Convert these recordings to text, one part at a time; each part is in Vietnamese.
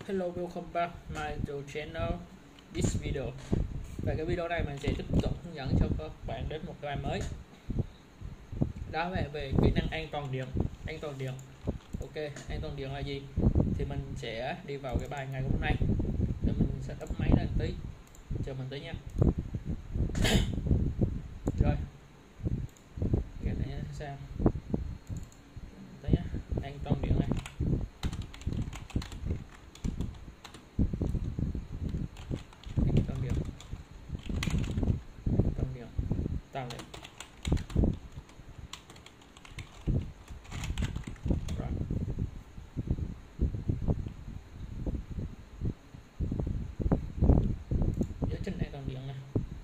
Hello, welcome back my channel. This video. Về cái video này mình sẽ tiếp tục hướng dẫn cho các bạn đến một cái bài mới. Đó là về kỹ năng an toàn điện. An toàn điện. Ok, an toàn điện là gì? Thì mình sẽ đi vào cái bài ngày hôm nay. Để mình setup máy lên tí. Chờ mình tí nha. Rồi. Cái này sao? Tí nhá. An toàn điện này. Tăng lên. Rồi. Giới trình an toàn điện này.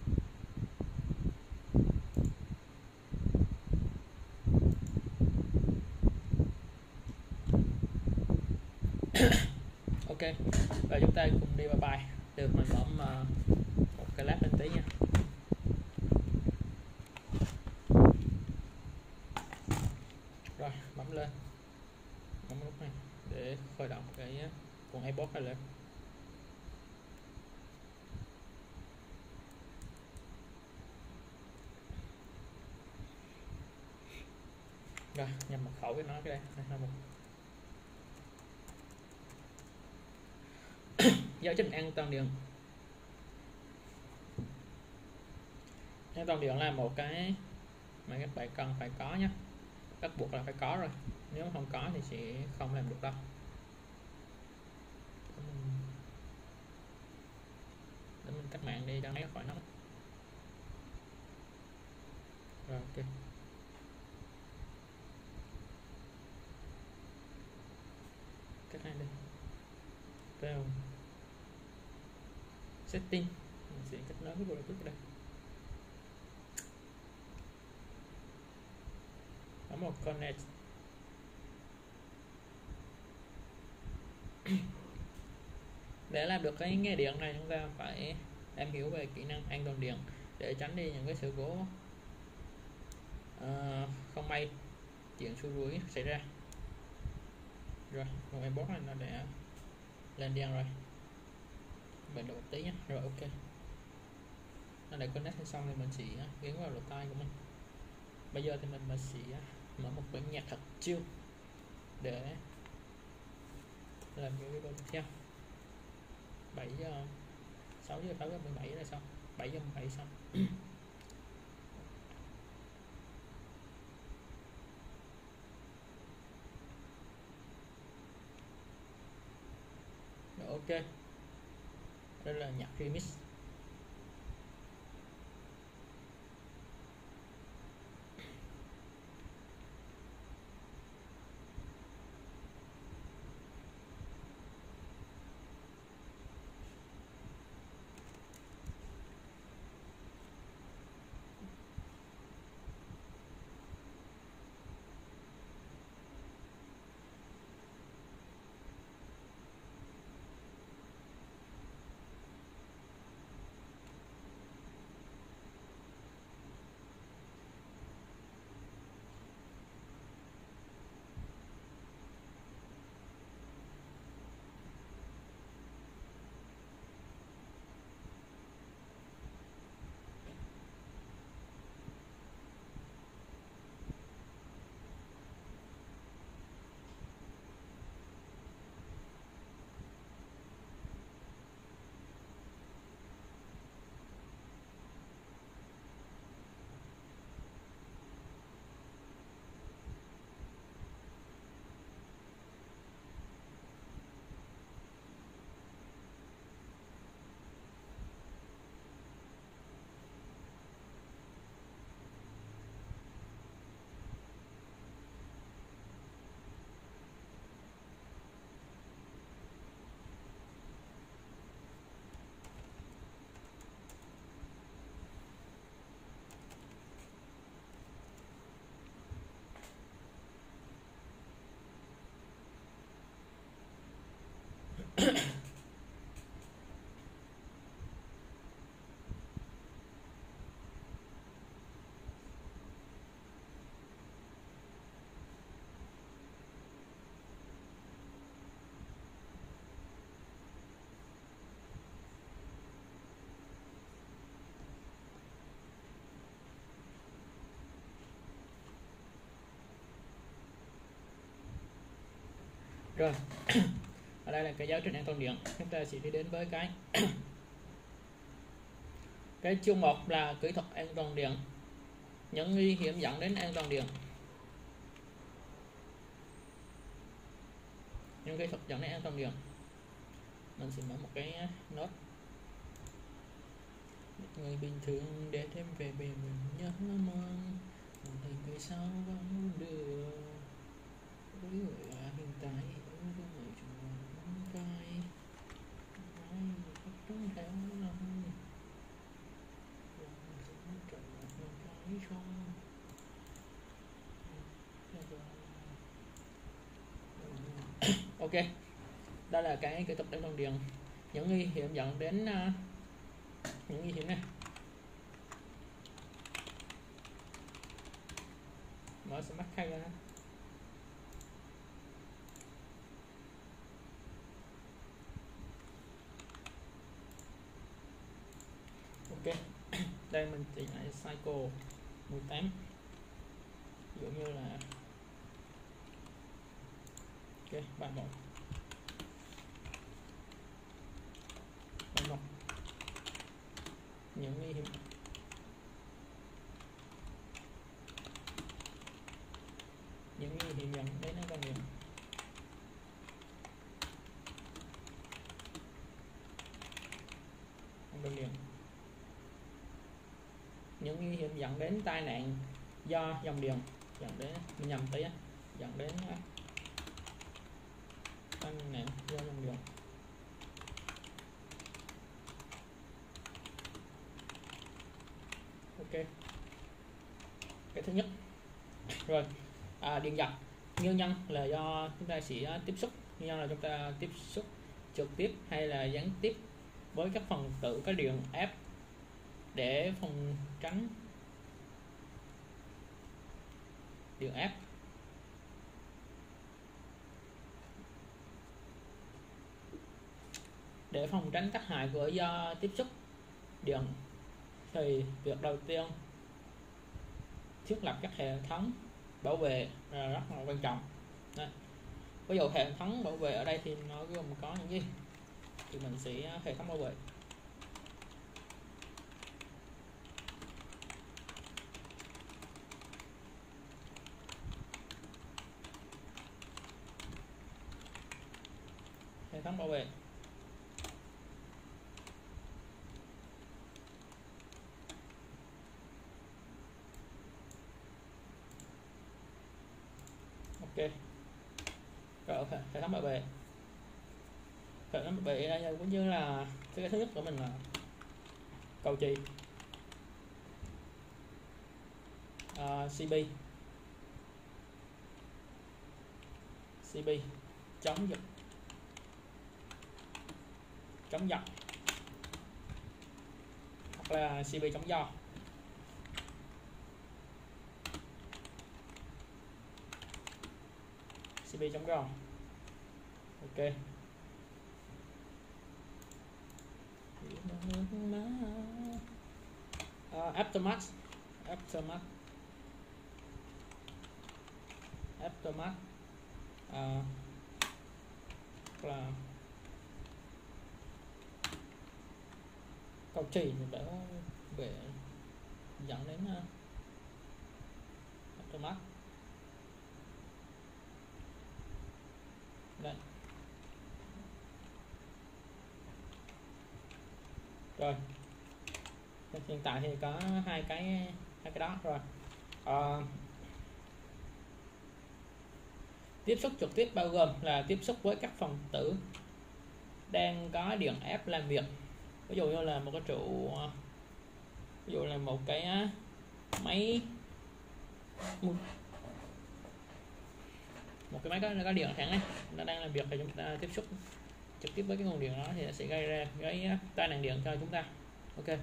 Ok, và chúng ta cùng đi vào bài. Được, mình mở một cái lab lên tí nha. Rồi, bấm lên, bấm nút này để khởi động cái con iPod này lên. Rồi, nhập mật khẩu với nó cái đây một giáo trình an toàn điện. An toàn điện là một cái mà các bạn cần phải có nhé, bắt buộc là phải có rồi, nếu không có thì sẽ không làm được đâu. Để mình tắt mạng đi cho máy khỏi nóng. Rồi, ok. Cách này đi vào setting, mình sẽ kết nối với Bluetooth đây. Bấm một connect. Để làm được cái nghe điện này, chúng ta phải am hiểu về kỹ năng an toàn điện để tránh đi những cái sự cố không may chuyện xui rủi xảy ra. Rồi, một iPod này nó đã lên điện rồi, mình đợi một tí nhé. Rồi, ok, nó đã connect xong thì mình sẽ gắn vào lỗ tai của mình. Bây giờ thì mình sẽ mở một bản nhạc thật chill để làm cái video tiếp theo. 7 giờ 6 giờ 8 giờ 17 là xong, 7 giờ 17 xong. Rồi, ok, đây là nhạc remix. Rồi ở đây là cái giáo trình an toàn điện. Chúng ta sẽ đi đến với cái chương 1 là kỹ thuật an toàn điện, những nguy hiểm dẫn đến an toàn điện. Những kỹ thuật dẫn đến an toàn điện, mình sẽ mở một cái nốt. Người bình thường để thêm về bề mình nhớ mong thì người sau vẫn được với người hiện tại với người chúng vai nói đúng theo lòng cái không. Ok, đó là cái kỹ thuật an toàn điện, những nguy hiểm dẫn đến những nguy hiểm này. Mở smart key ra. Ok, đây mình chỉnh lại cycle 18, ví dụ như là ok bạn một những nguy hiểm dẫn đến an toàn điện. Những nguy hiểm dẫn đến tai nạn do dòng điện, dẫn đến nhầm tí dẫn đến tai nạn do dòng điện. Ok, cái thứ nhất rồi, điện giật nguyên nhân là do chúng ta sẽ tiếp xúc, nguyên nhân là chúng ta tiếp xúc trực tiếp hay là gián tiếp với các phần tử có điện áp. Để phòng tránh điện áp, để phòng tránh tác hại của do tiếp xúc điện thì việc đầu tiên thiết lập các hệ thống bảo vệ là rất là quan trọng. Đây, ví dụ hệ thống bảo vệ ở đây thì nó gồm có những gì, thì mình sẽ hệ thống bảo vệ. Hệ thống bảo vệ ok. Rồi hệ thống bảo vệ, hệ thống bảo vệ đây cũng như là cái thứ nhất của mình là cầu chì, CB chống giật, hoặc là CB chống gió. CB chống gió. Ok, aftermath là cầu chì để về dẫn đến aftermath. Đây. Rồi hiện tại thì có hai cái đó rồi. Tiếp xúc trực tiếp bao gồm là tiếp xúc với các phần tử đang có điện áp làm việc, ví dụ như là một cái trụ, ví dụ là một cái máy, có điện thẳng ấy, nó đang làm việc thì chúng ta tiếp xúc trực tiếp với cái nguồn điện đó thì nó sẽ gây ra cái tai nạn điện cho chúng ta. Ok,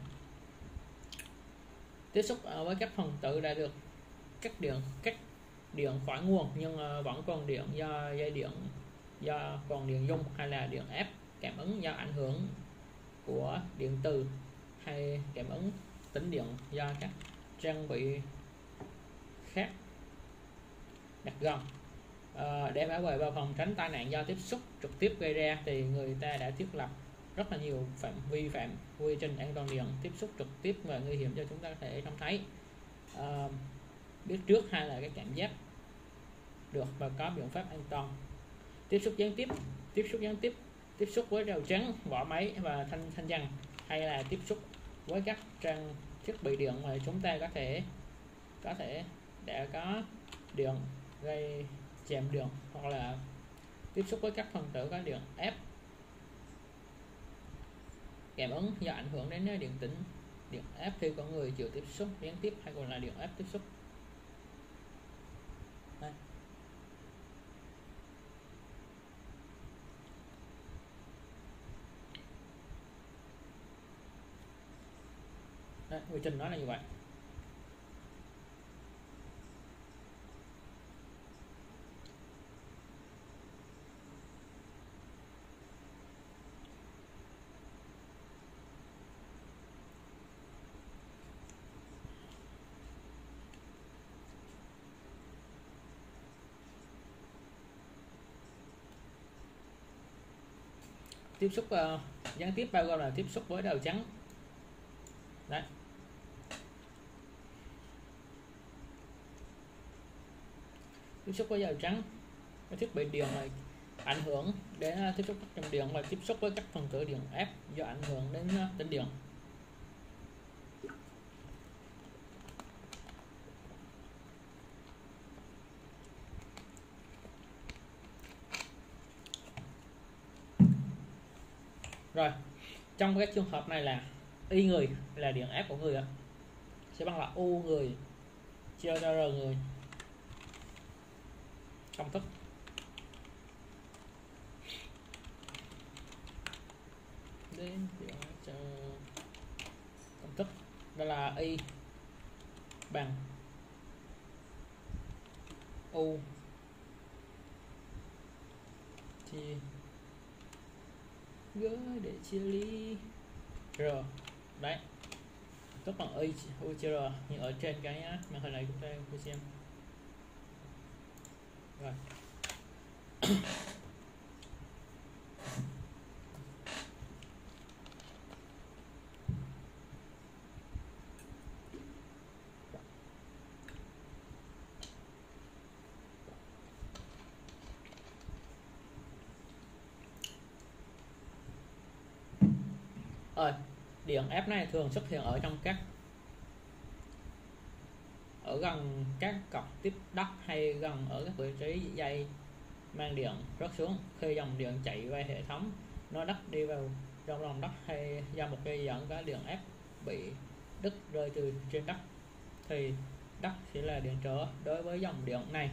tiếp xúc với các phần tử đã được cắt điện khỏi nguồn nhưng vẫn còn điện do dây điện, do còn điện dung hay là điện áp, cảm ứng do ảnh hưởng của điện từ hay cảm ứng tĩnh điện do các trang bị khác đặt gần. Để bảo vệ và phòng tránh tai nạn do tiếp xúc trực tiếp gây ra thì người ta đã thiết lập rất là nhiều vi phạm quy trình an toàn điện tiếp xúc trực tiếp và nguy hiểm cho chúng ta có thể trông thấy, biết trước hay là cái cảm giác được và có biện pháp an toàn. Tiếp xúc gián tiếp, tiếp xúc với rào chắn, vỏ máy và thanh giăng, hay là tiếp xúc với các trang thiết bị điện mà chúng ta có thể đã có điện gây chạm điện, hoặc là tiếp xúc với các phân tử có điện ép cảm ứng do ảnh hưởng đến điện tĩnh, điện áp khi con người chịu tiếp xúc gián tiếp hay còn là điện áp tiếp xúc. Đây. Đấy, quy trình nó là như vậy. Tiếp xúc gián tiếp bao gồm là tiếp xúc với đầu chắn. Đấy. Tiếp xúc với dầu trắng, cái thiết bị điện này ảnh hưởng đến tiếp xúc các dòng điện và tiếp xúc với các phân tử điện áp do ảnh hưởng đến tĩnh điện. Rồi, trong cái trường hợp này là Y người là điện áp của người sẽ bằng là U người chia cho R người. Công thức đến công thức đó là Y bằng U chia gỡ để chia ly R. Đấy, tức bằng Y U chia R như ở trên cái màn hình này chúng ta cùng xem. Rồi. Điện áp này thường xuất hiện ở trong gần các cọc tiếp đất hay gần ở các vị trí dây mang điện rớt xuống. Khi dòng điện chạy qua hệ thống nó đất đi vào trong lòng đất, hay do một dây dẫn có điện áp bị đứt rơi từ trên đất, thì đất sẽ là điện trở đối với dòng điện này.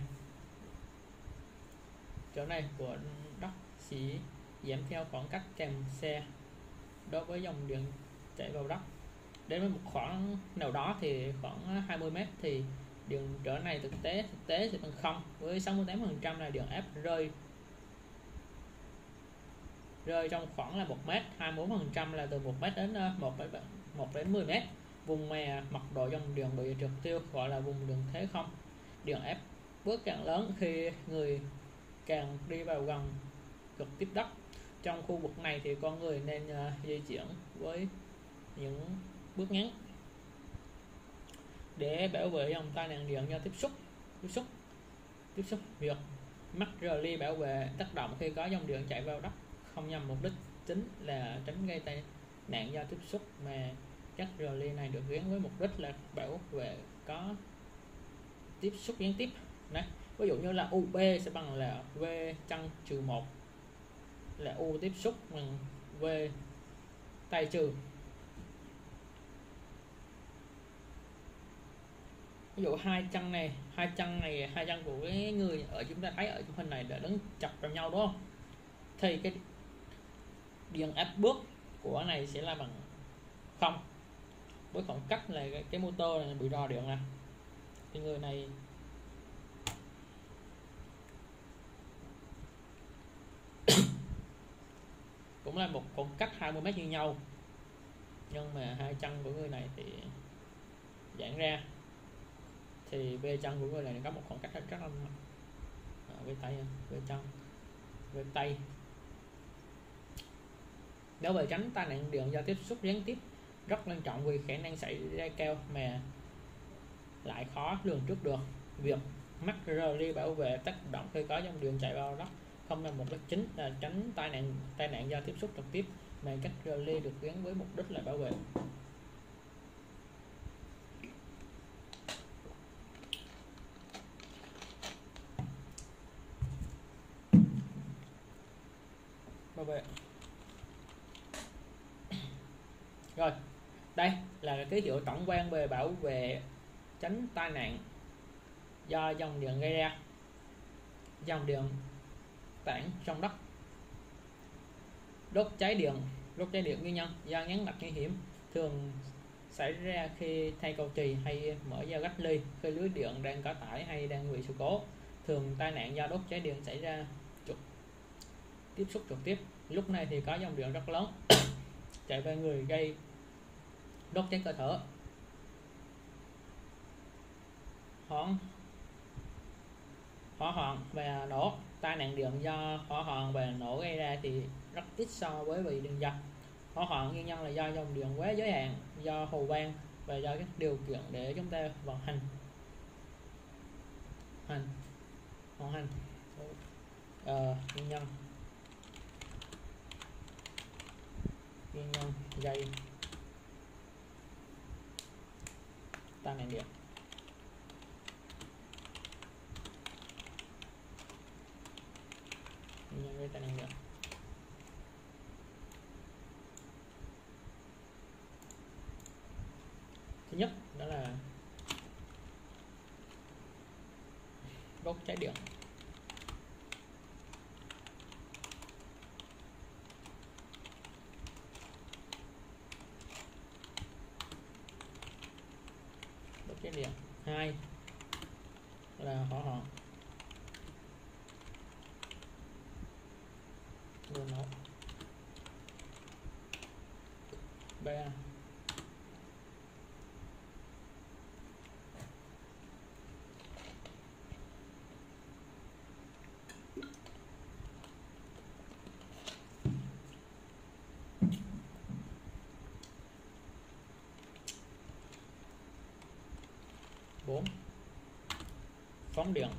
Chỗ này của đất sẽ giảm theo khoảng cách kèm xe đối với dòng điện chạy vào đất. Đến với một khoảng nào đó thì khoảng 20 m thì điện trở này thực tế sẽ bằng 0, với 68% là điện áp rơi trong khoảng là 1 m, 24% là từ 1 m đến 1 đến 10 m. Vùng mà mật độ dòng điện bị triệt tiêu gọi là vùng điện thế không. Điện áp bước càng lớn khi người càng đi vào gần cực tiếp đất. Trong khu vực này thì con người nên di chuyển với những bước ngắn để bảo vệ dòng tai nạn điện do tiếp xúc. Việc mắc rờ ly bảo vệ tác động khi có dòng điện chạy vào đất không nhằm mục đích chính là tránh gây tai nạn do tiếp xúc, mà các rờ ly này được gắn với mục đích là bảo vệ có tiếp xúc gián tiếp. Đấy, ví dụ như là UB sẽ bằng là V chân trừ 1 là U tiếp xúc bằng V tay trừ. Ví dụ hai chân của cái người ở chúng ta thấy ở trong hình này đã đứng chặt vào nhau đúng không, thì cái điện áp bước của này sẽ là bằng 0, với khoảng cách là cái motor này bị rò điện nè, thì người này cũng là một khoảng cách 20 m như nhau, nhưng mà hai chân của người này thì giãn ra, thì V chân của người này có một khoảng cách rất là về tay, về chân, về tay. Nếu về tránh tai nạn điện do tiếp xúc gián tiếp rất quan trọng vì khả năng xảy ra cao mà lại khó lường trước được. Việc mắc rơ ly bảo vệ tác động khi có dòng điện chạy vào đất không là mục đích chính là tránh tai nạn do tiếp xúc trực tiếp, mà cách rơ ly được gắn với mục đích là bảo vệ. Rồi, đây là ký hiệu tổng quan về bảo vệ tránh tai nạn do dòng điện gây ra. Dòng điện tản trong đất. Đốt cháy điện nguyên nhân do ngắn mạch nguy hiểm thường xảy ra khi thay cầu chì hay mở dao cách ly khi lưới điện đang có tải hay đang bị sự cố. Thường tai nạn do đốt cháy điện xảy ra tiếp xúc trực tiếp, lúc này thì có dòng điện rất lớn chạy về người gây đốt cháy cơ thể. Hỏa hoạn và nổ. Tai nạn điện do hỏa hoạn và nổ gây ra thì rất ít so với bị điện giật. Hỏa hoạn nguyên nhân là do dòng điện quá giới hạn, do hồ quang và do các điều kiện để chúng ta vận hành nguyên nhân gây tai nạn điện. Nguyên nhân gây tai nạn điện. Thứ nhất đó là đốt cháy điện. Cái điện. Hai là hỏa hoạn, đồ nổ. Ba bốn phóng điện.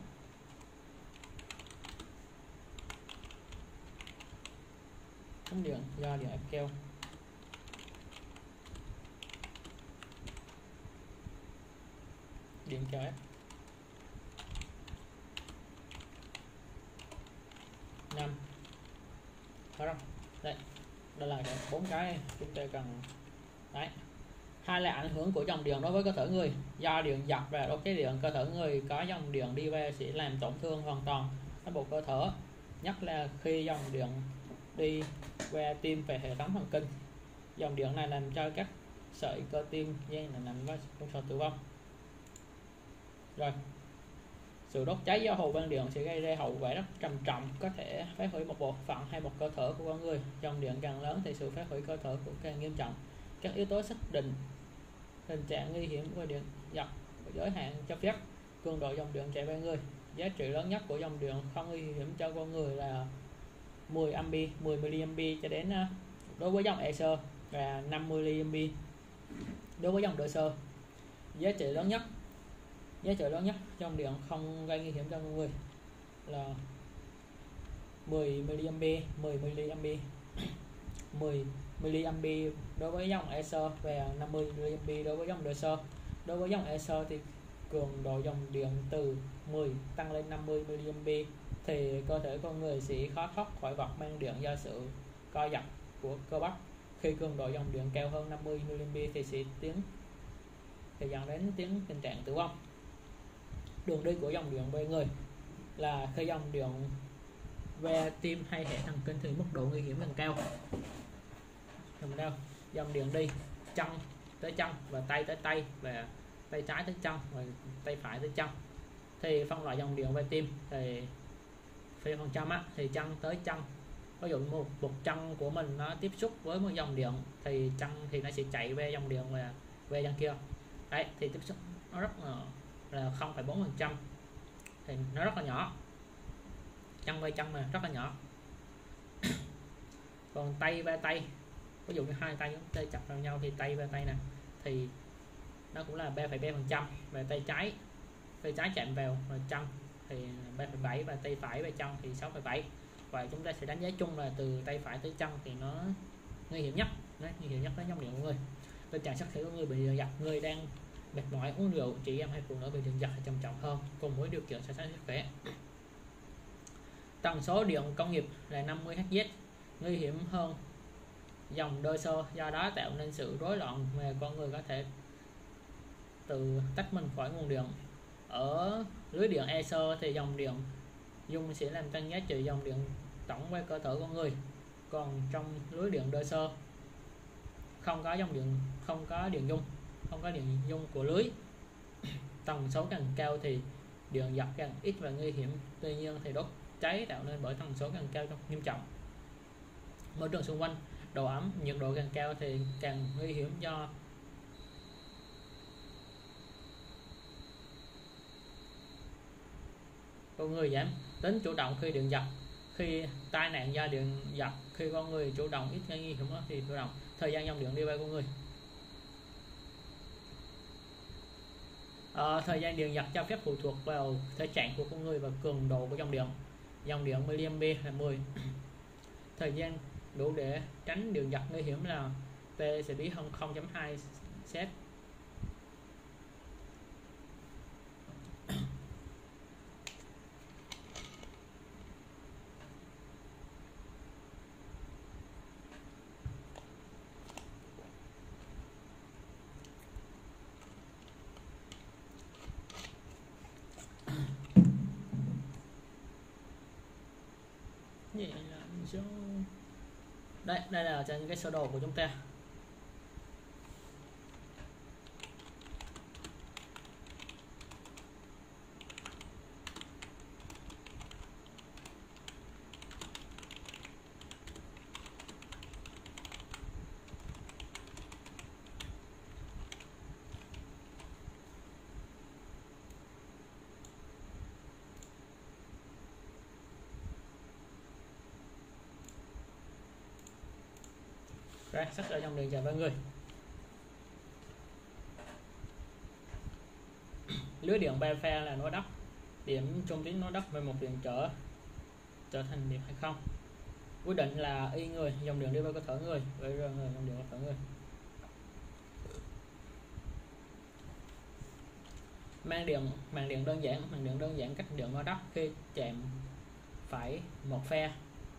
Phóng điện do điện áp keo. Điện keo ép. 5 có không? Đây, đây là bốn cái chúng ta cần. Đấy. Hai là ảnh hưởng của dòng điện đối với cơ thể người. Do điện giật và đốt cháy điện, cơ thể người có dòng điện đi về sẽ làm tổn thương hoàn toàn các bộ cơ thể, nhất là khi dòng điện đi qua tim và hệ thống thần kinh. Dòng điện này làm cho các sợi cơ tim dây là nằm có sự tử vong. Rồi, sự đốt cháy do hồ quang điện sẽ gây ra hậu quả rất trầm trọng, có thể phá hủy một bộ phận hay một cơ thể của con người. Dòng điện càng lớn thì sự phá hủy cơ thể cũng càng nghiêm trọng. Các yếu tố xác định tình trạng nguy hiểm của điện giật, giới hạn cho phép, cường độ dòng điện chạy về người. Giá trị lớn nhất của dòng điện không nguy hiểm cho con người là 10 mA cho đến đối với dòng EC và 50 mA đối với dòng DC. Giá trị lớn nhất dòng điện không gây nguy hiểm cho con người là 10 mA đối với dòng EC và 50 mA đối với dòng DC. Đối với dòng EC thì cường độ dòng điện từ 10 tăng lên 50 mA thì cơ thể con người sẽ khó thoát khỏi vật mang điện do sự co giật của cơ bắp. Khi cường độ dòng điện cao hơn 50 mA thì sẽ dẫn đến tình trạng tử vong. Đường đi của dòng điện về người là khi dòng điện về tim hay hệ thần kinh thì mức độ nguy hiểm càng cao. Dòng điện đi chân tới chân và tay tới tay, và tay trái tới chân và tay phải tới chân. Thì phân loại dòng điện về tim thì về phần trăm thì chân tới chân. Ví dụ một chân của mình nó tiếp xúc với một dòng điện thì chân thì nó sẽ chạy về dòng điện và về chân kia. Đấy, thì tiếp xúc nó rất là 0,4%, thì nó rất là nhỏ. chân vai chân mà rất là nhỏ. Còn tay vai tay, ví dụ như hai tay chúng ta chập vào nhau thì tay vai tay nè thì nó cũng là 3,3%, và tay trái chạm vào chân thì 3,7, và tay phải và chân thì 6,7. Và chúng ta sẽ đánh giá chung là từ tay phải tới chân thì nó nguy hiểm nhất. Đấy, nguy hiểm nhất với dòng điện của người. Tình trạng sức khỏe của người bị điện giật, người đang mệt mỏi, uống rượu, chị em hay phụ nữ bị điện giật trầm trọng hơn cùng với điều kiện so sánh sức khỏe. Tần số điện công nghiệp là 50 Hz, nguy hiểm hơn dòng đơ sơ, do đó tạo nên sự rối loạn mà con người có thể tự tách mình khỏi nguồn điện. Ở lưới điện e sơ thì dòng điện dung sẽ làm tăng giá trị dòng điện tổng qua cơ thể con người. Còn trong lưới điện đơ sơ không có điện dung của lưới. Tần số càng cao thì điện giật càng ít và nguy hiểm. Tuy nhiên thì đốt cháy tạo nên bởi tần số càng cao nghiêm trọng. Môi trường xung quanh, độ ẩm, nhiệt độ càng cao thì càng nguy hiểm do con người giảm tính chủ động khi điện giật. Khi tai nạn do điện giật, khi con người chủ động ít gây nguy hiểm thì chủ động. Thời gian dòng điện đi qua con người. Thời gian điện giật cho phép phụ thuộc vào thể trạng của con người và cường độ của dòng điện. Dòng điện mA là 10. Thời gian đủ để tránh điện giật nguy hiểm là T sẽ bí hơn 0.2 set. Đây là trên cái sơ đồ của chúng ta. Rồi, sắp ở trong đường chào mọi người. Lưới điện ba pha là nối đất, điểm trung tuyến nối đất với một điện trở thành điểm hay không. Quyết định là y người, dòng điện đi vào cơ thể người, với dòng điện cơ thể người. Mang điện đơn giản, cách điện nối đất khi chạm phải một pha.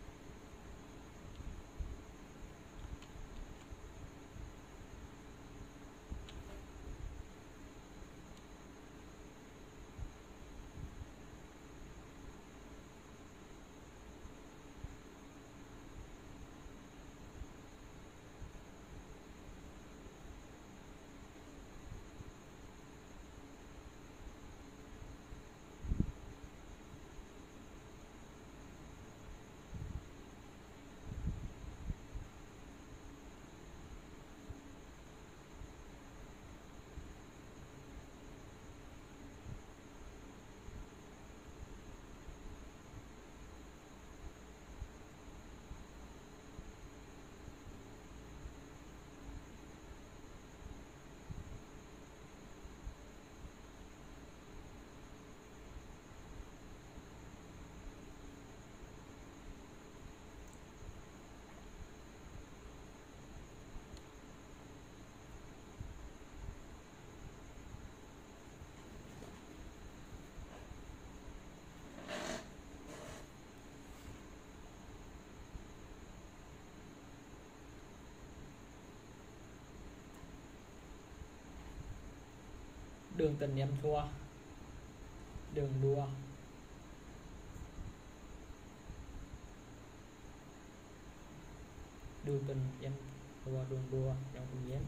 Đường tình em thua, đường đua. Đường tình em thua, đường đua trong tình nhém.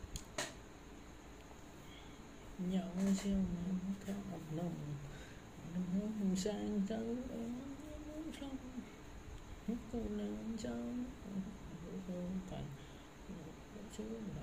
nhau siêu theo một nồng sang tới sông cô lên trong thành chứ là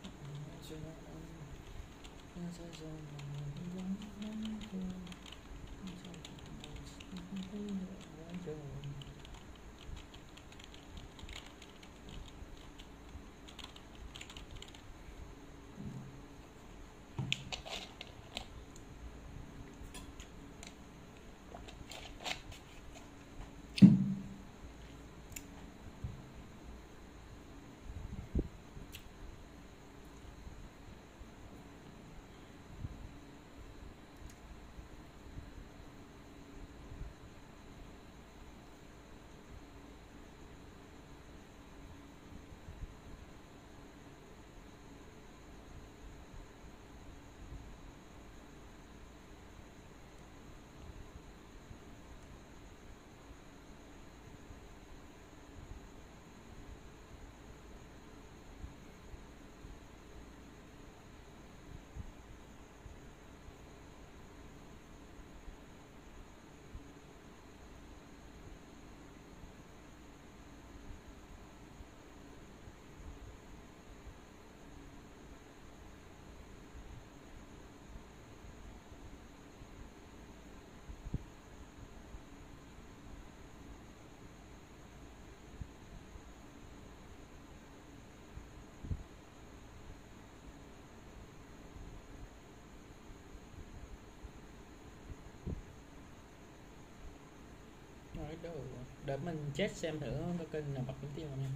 nói đâu đợi mình check xem thử có kênh nào bật kiếm tiền không nha.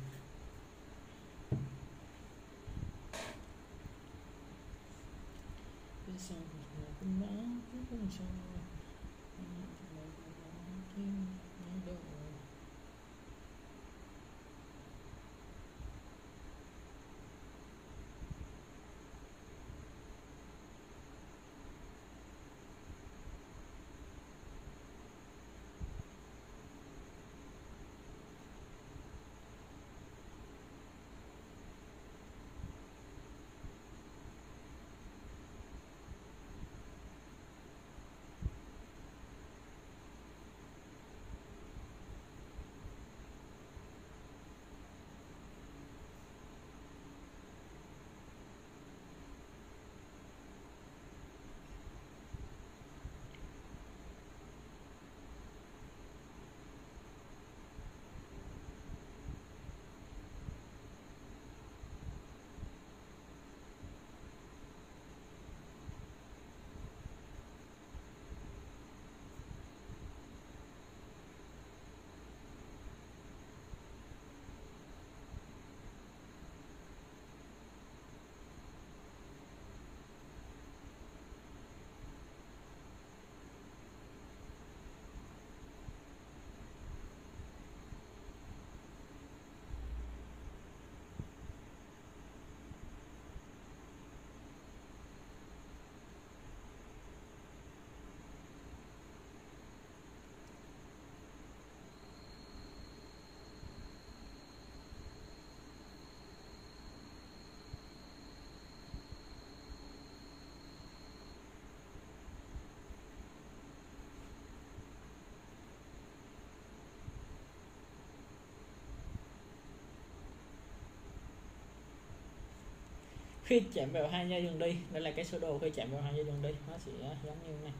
Khi chạm vào hai dây đường đi, đây là cái sơ đồ khi chạm vào hai dây đường đi nó sẽ giống như này.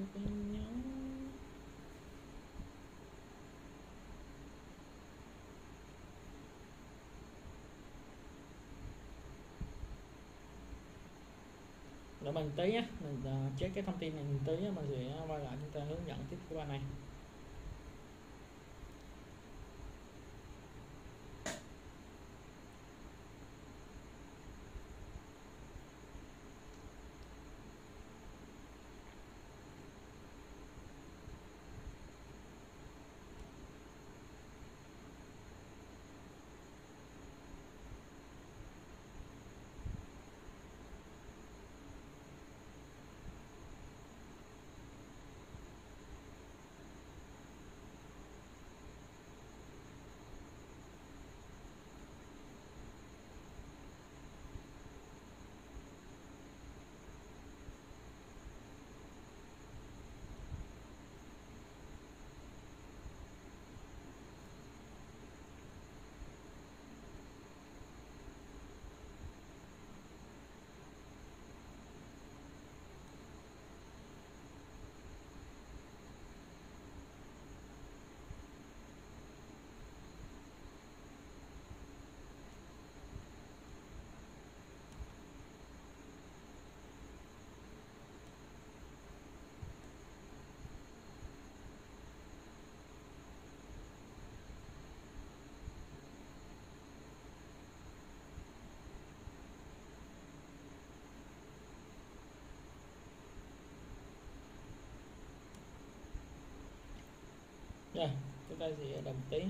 bên nhau. Để mình tí nhé, mình check cái thông tin này mình tí mình sẽ quay lại chúng ta hướng dẫn tiếp cái bài này. Rồi, chúng ta sẽ đồng tí.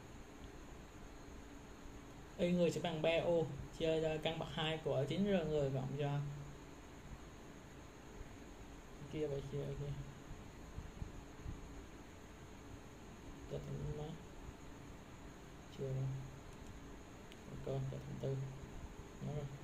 Y người sẽ bằng 3O chia căn bậc 2 của 9R người cộng cho kia và chia kia. Cho thành mấy? Chưa đâu. Ok, cho thành 4. Nhớ rồi.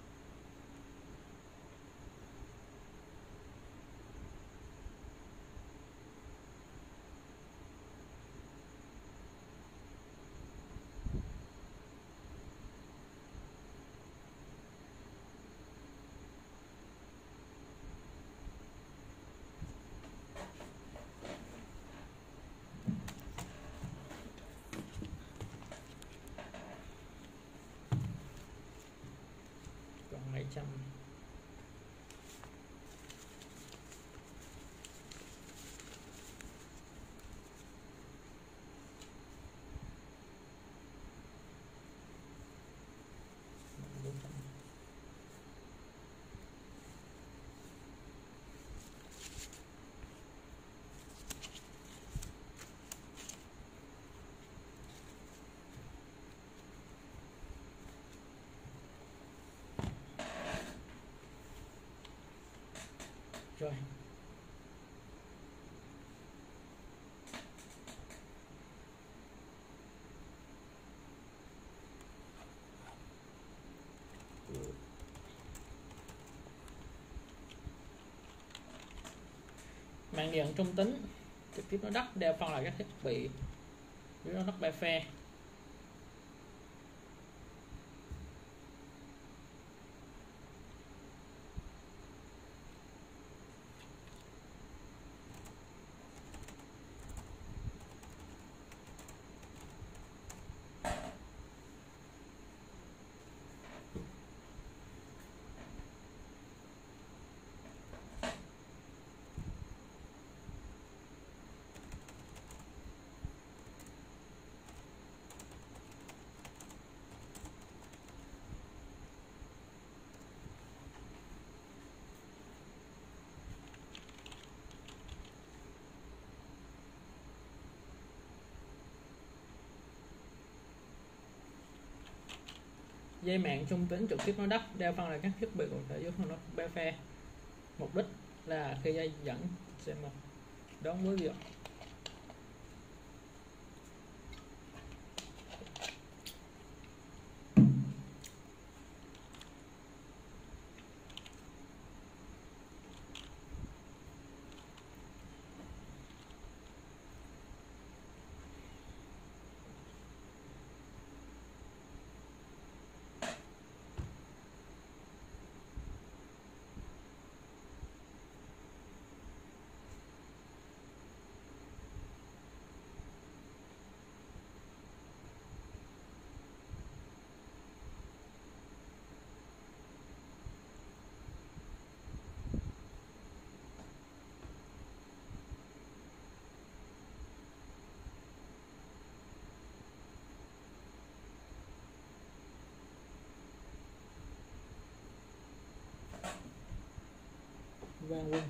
Còn 200. Rồi. Mạng điện trung tính trực tiếp nó đất đều phân loại các thiết bị với nó đất ba phe. Dây mạng trung tính trực tiếp nối đất đeo phân là các thiết bị cụ thể với phân ba phe. Mục đích là khi dây dẫn C1 đón với việc Vang Quân.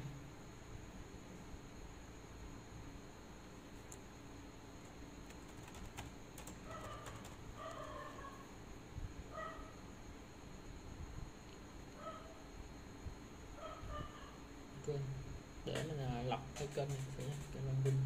Ok, để mình lọc cái kênh này sẽ kênh Vang Quân.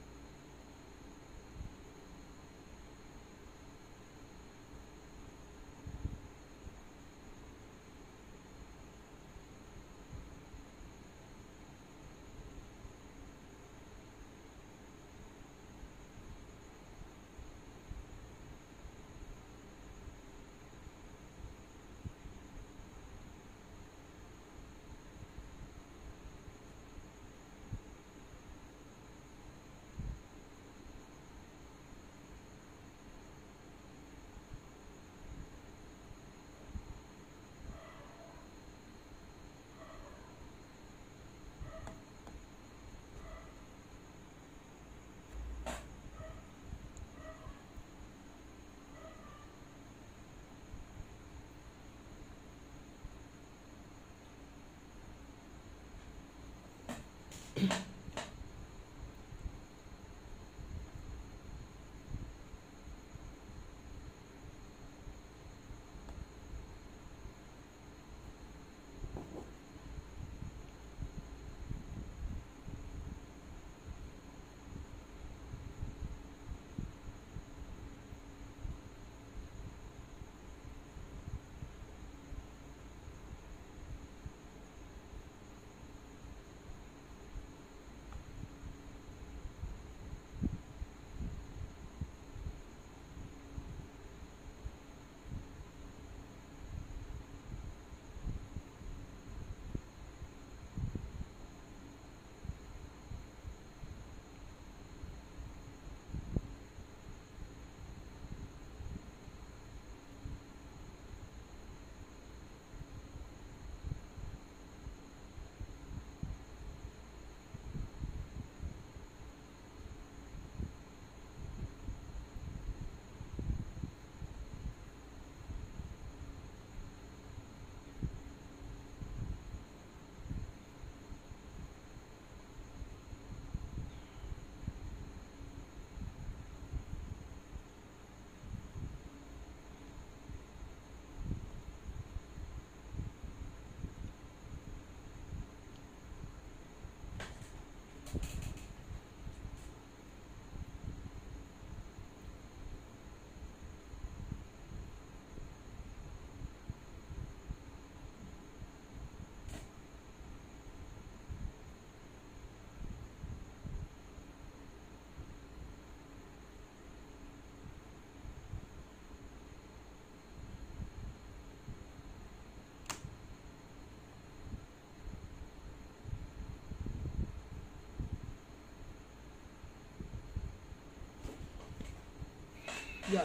Rồi,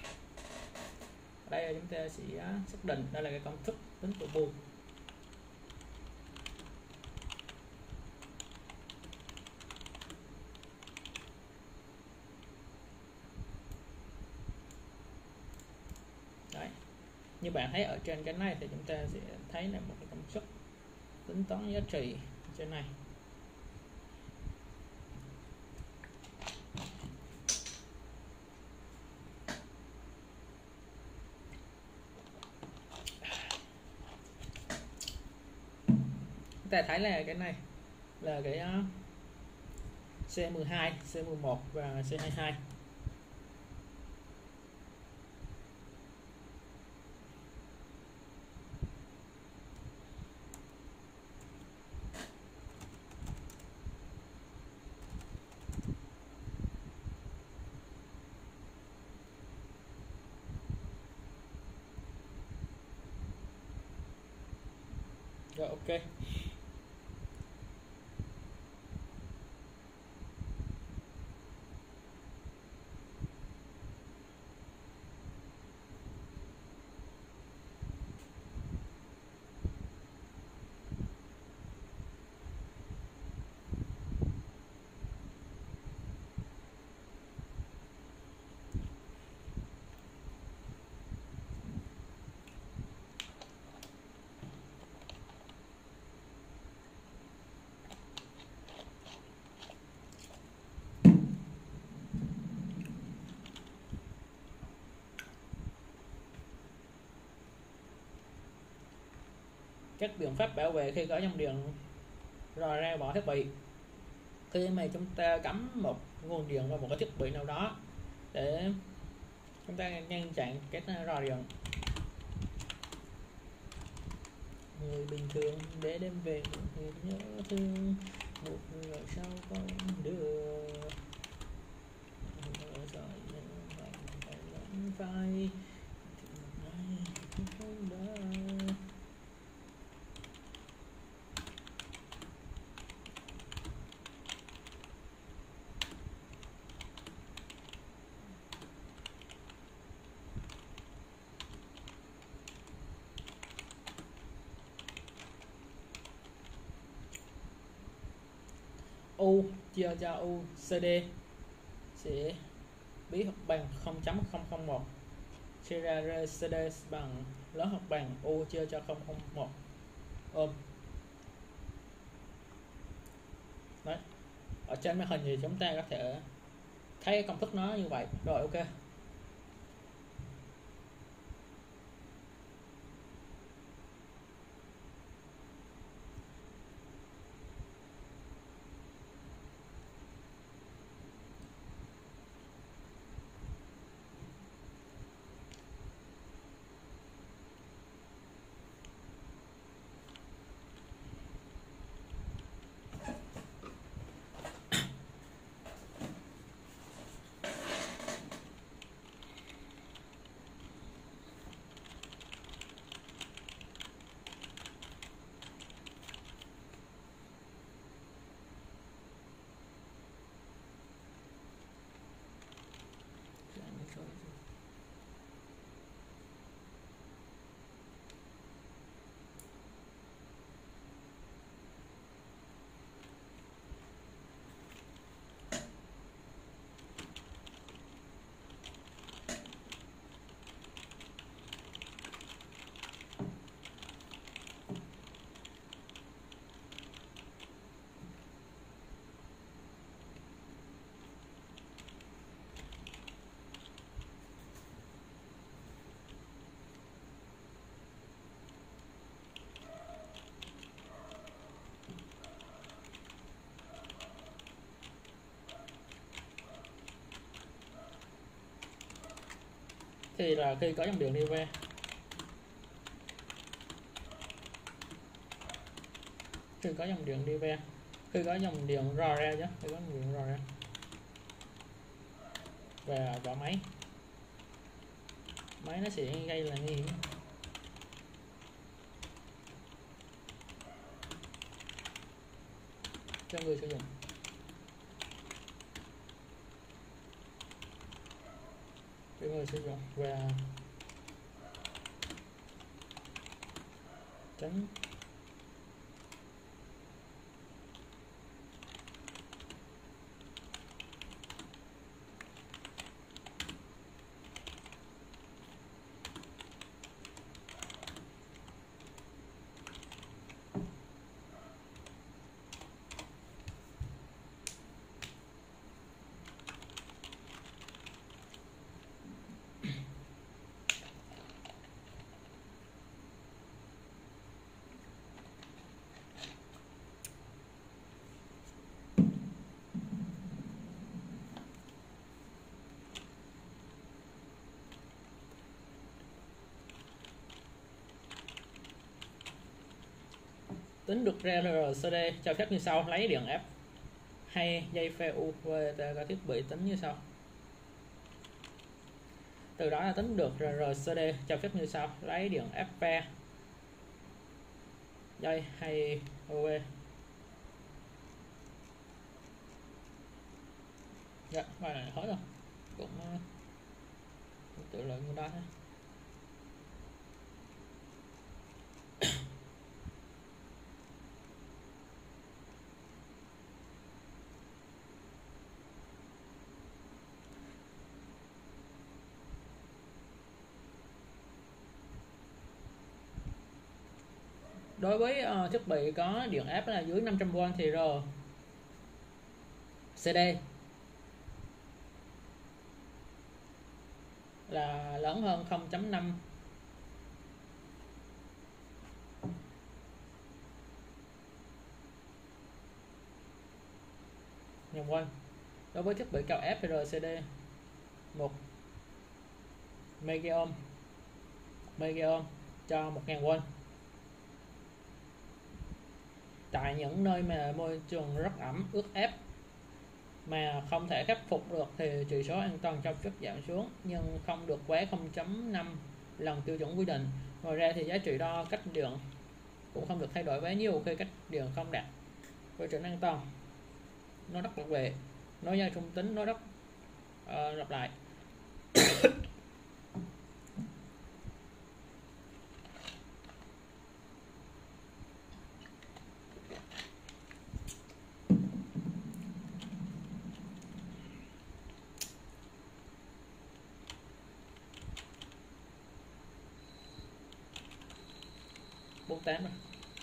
ở đây chúng ta sẽ xác định đây là cái công thức tính của buồn. Đấy, như bạn thấy ở trên cái này thì chúng ta sẽ thấy là một cái công suất tính toán giá trị trên này. Chúng ta thấy là cái này là cái C12, C11 và C22. Rồi, ok. Các biện pháp bảo vệ khi có dòng điện rò reo bỏ thiết bị. Khi mà chúng ta cắm một nguồn điện vào một cái thiết bị nào đó để chúng ta ngăn chặn cái rò điện, người bình thường để đem về một nhớ thương, một người sau con đưa phải không đã. U chia cho U CD sẽ bí hoặc bằng 0.001, chia ra CD bằng lớn hoặc bằng U chia cho 001 ôm. Đấy, ở trên màn hình thì chúng ta có thể thấy công thức nó như vậy rồi. Ok, thì là khi có dòng điện đi qua, khi có dòng điện đi về, khi có dòng điện rò ra chứ, khi có dòng điện rò ra và vào máy nó sẽ gây là nguy hiểm cho người sử dụng. Và tránh tính được ra RCD cho phép như sau: lấy điện áp hay dây pha UV các thiết bị tính như sau. Từ đó là tính được RCD cho phép như sau: lấy điện áp pha, dây hay UV. Dạ, bài này hết rồi, cũng tự lượng như đó thôi. Đối với thiết bị có điện áp là dưới 500V thì RCD là lớn hơn 0.5 1.000V. Đối với thiết bị cao áp RCD 1 megaohm cho 1.000V. Tại những nơi mà môi trường rất ẩm ướt ép mà không thể khắc phục được thì chỉ số an toàn cho phép giảm xuống, nhưng không được quá 0.5 lần tiêu chuẩn quy định. Ngoài ra thì giá trị đo cách điện cũng không được thay đổi quá nhiều khi cách điện không đạt quy chuẩn an toàn. Nó rất là về nói ra trung tính, nó rất lặp lại. Bốn tám rồi.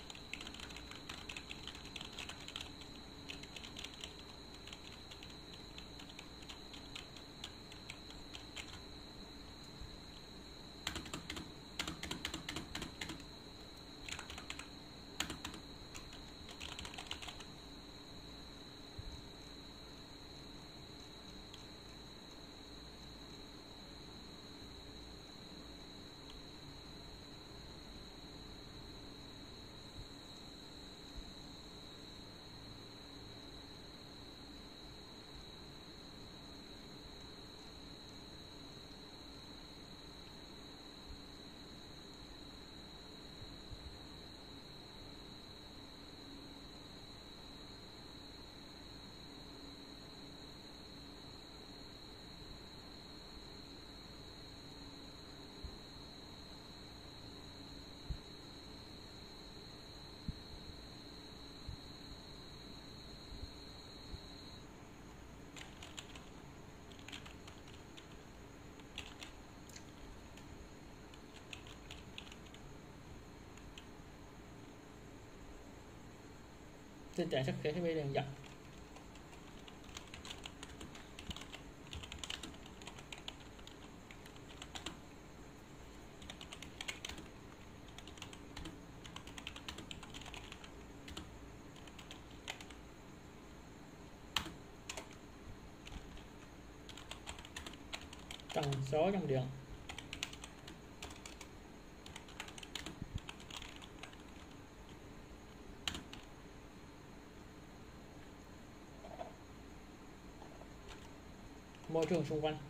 Tình trạng sức khỏe bị điện giật. Tần số dòng điện. Môi trường xung quanh.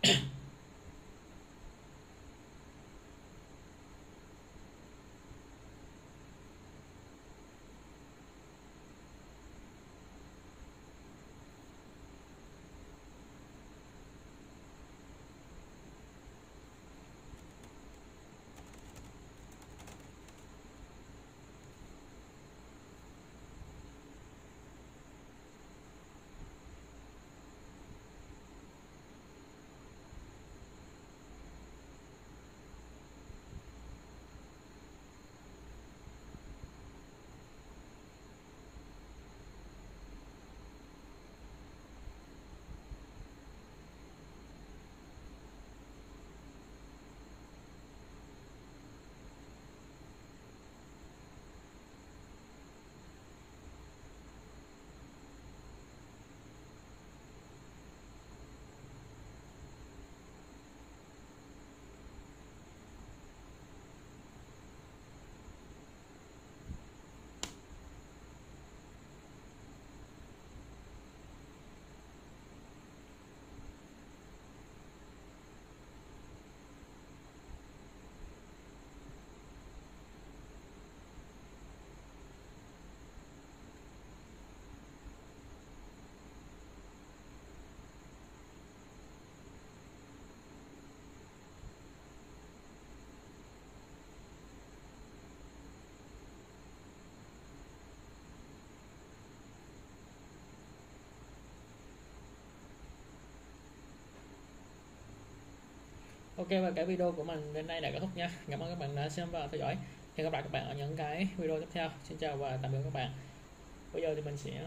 Ok, và cái video của mình đến đây đã kết thúc nha. Cảm ơn các bạn đã xem và theo dõi. Hẹn gặp lại các bạn ở những cái video tiếp theo. Xin chào và tạm biệt các bạn. Bây giờ thì mình sẽ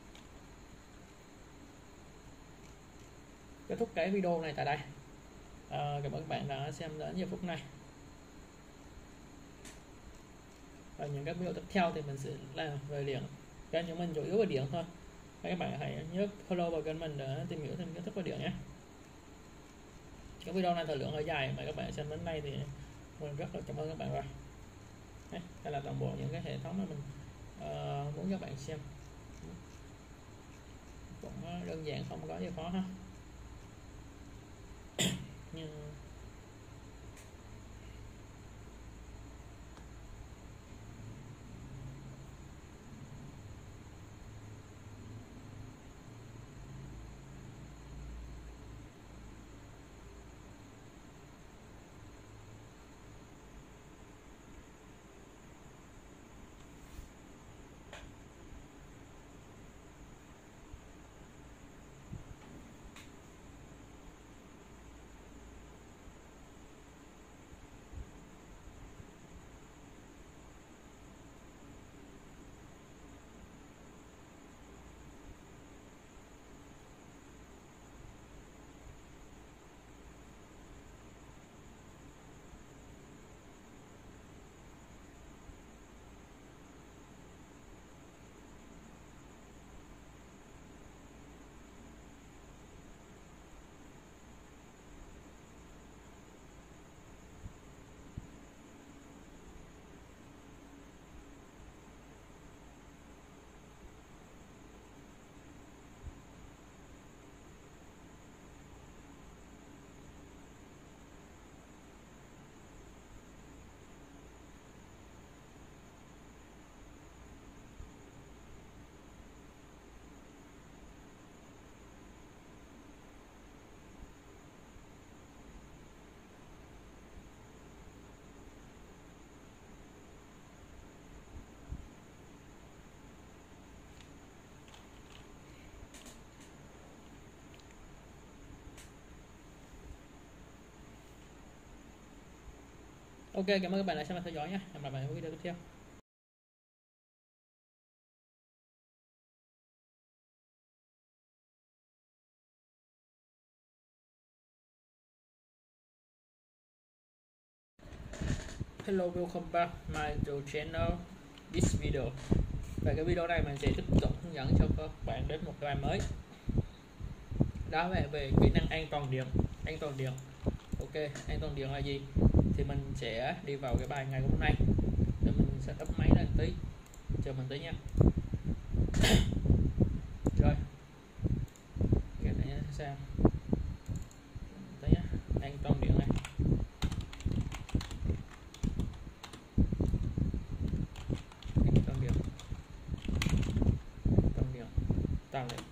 kết thúc cái video này tại đây. Cảm ơn các bạn đã xem đến giờ phút này. Và những các video tiếp theo thì mình sẽ làm về điện. Kênh của mình chủ yếu về điện thôi. Các bạn hãy nhớ follow vào kênh mình để tìm hiểu thêm kiến thức về điện nhé. Cái video này thời lượng hơi dài mà các bạn xem đến đây thì mình rất là cảm ơn các bạn rồi. Đây là toàn bộ những cái hệ thống mà mình muốn các bạn xem. Cũng đơn giản, không có gì khó ha. Nhưng ok, cảm ơn các bạn đã xem và theo dõi nhé. Hẹn gặp lại ở video tiếp theo. Hello, welcome back my channel this video. Và cái video này mình sẽ tiếp tục hướng dẫn cho các bạn đến một cái bài mới. Đó là về kỹ năng an toàn điện. An toàn điện. Ok, an toàn điện là gì? Thì mình sẽ đi vào cái bài ngày hôm nay. Để mình sẽ up máy lên tí. Chờ mình tí nha. Rồi. Cái này sao? Tí. tạo lên.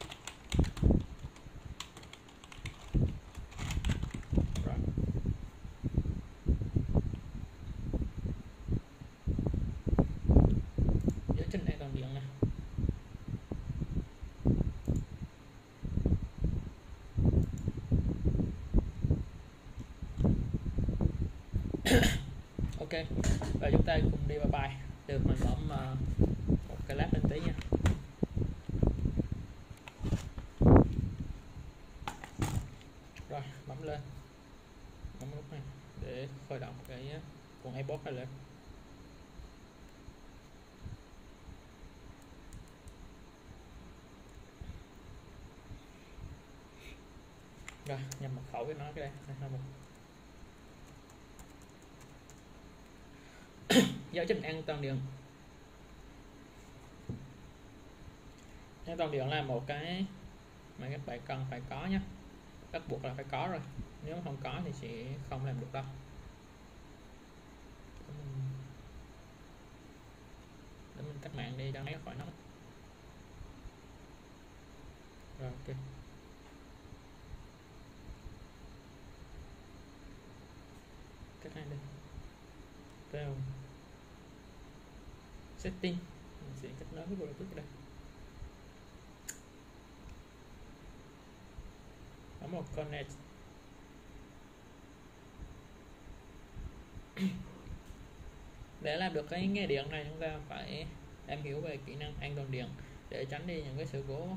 Rồi. Giới trình an toàn điện này. Ok, và chúng ta cùng đi vào bài. Được, mình bấm một cái lát lên tí nha. Rồi, bấm lên, bấm nút này để khởi động cái cuộn iBox này lên. Rồi, nhập mật khẩu với nó cái đây. Giáo trình an toàn điện. An toàn điện là một cái mà các bạn cần phải có nhé, bắt buộc là phải có rồi, nếu không có thì sẽ không làm được đâu. Để mình tắt mạng đi cho nó khỏi nóng. Rồi, ok. Cách này đi. Vào setting, mình sẽ kết nối với Bluetooth ở đây. Bấm một connect. Để làm được cái nghe điện này, chúng ta phải am hiểu về kỹ năng an toàn điện để tránh đi những cái sự cố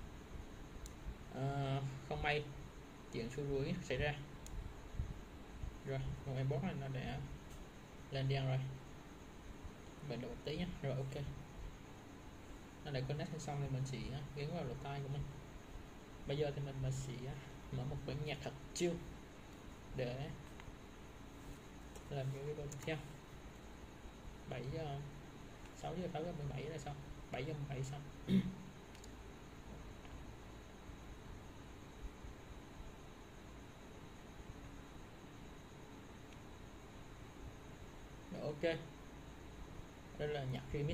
không may chuyện xui rủi xảy ra. Rồi, một iBox này nó đã lên điện rồi, mình đợi một tí nhé. Rồi, ok, nó đã connect xong thì mình sẽ gắn vào lỗ tai của mình. Bây giờ thì mình sẽ mở một bản nhạc thật chill để làm những video tiếp theo. 7 giờ 6 giờ 8 giờ 17 là xong, 7 giờ 17 xong. Rồi, ok, đây là nhạc remix.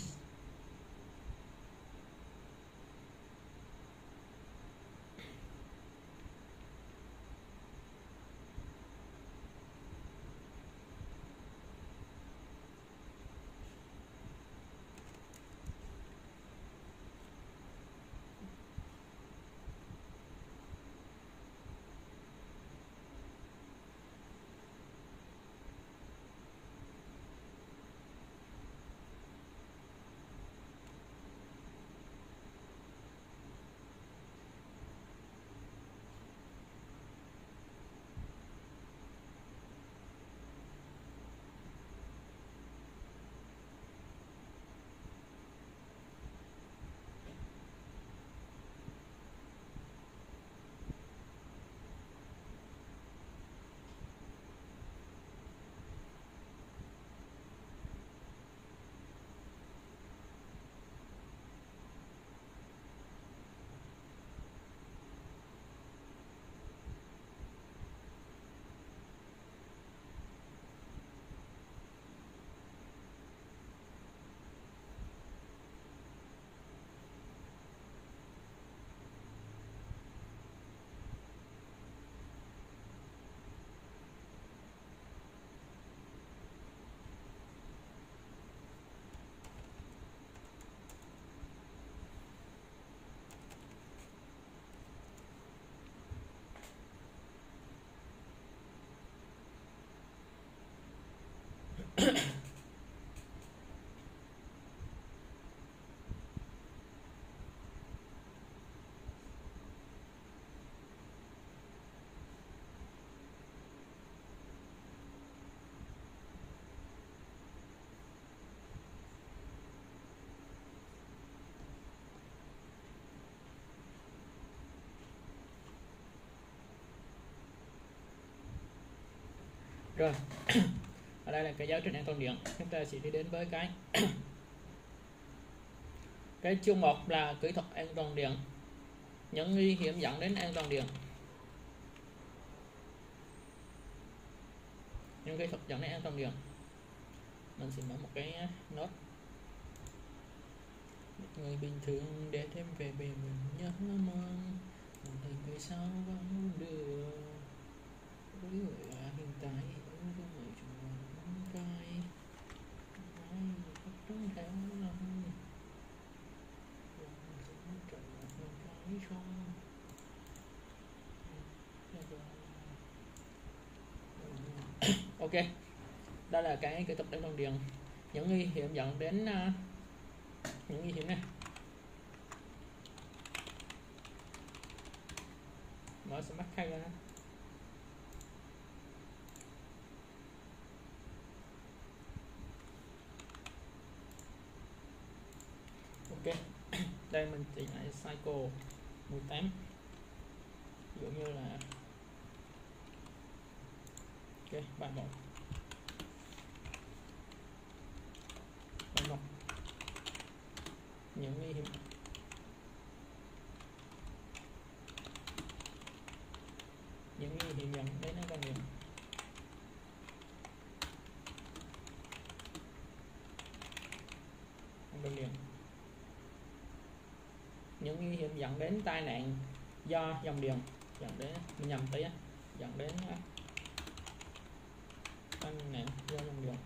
Rồi, ở đây là cái giáo trình an toàn điện. Chúng ta sẽ đi đến với cái chương 1 là kỹ thuật an toàn điện, những nguy hiểm dẫn đến an toàn điện. Những kỹ thuật dẫn đến an toàn điện, mình sẽ mở một cái nốt Người bình thường để thêm về bề mình nhớ mong thì về sau vẫn được với người hiện tại ở trong người chúng cay nói thật trong theo lòng trở cái không ok. Đó là cái kỹ thuật đánh con điện. Những nguy hiểm dẫn đến những nguy hiểm này. Mở smart key ra. Ok. Đây mình chỉnh lại cycle 18. Ví dụ như là ok bạn một những nguy hiểm dẫn đến con điện. Con điện. Những nguy hiểm dẫn đến tai nạn do dòng điện, dẫn đến nhầm tí á, dẫn đến tai nạn do dòng điện.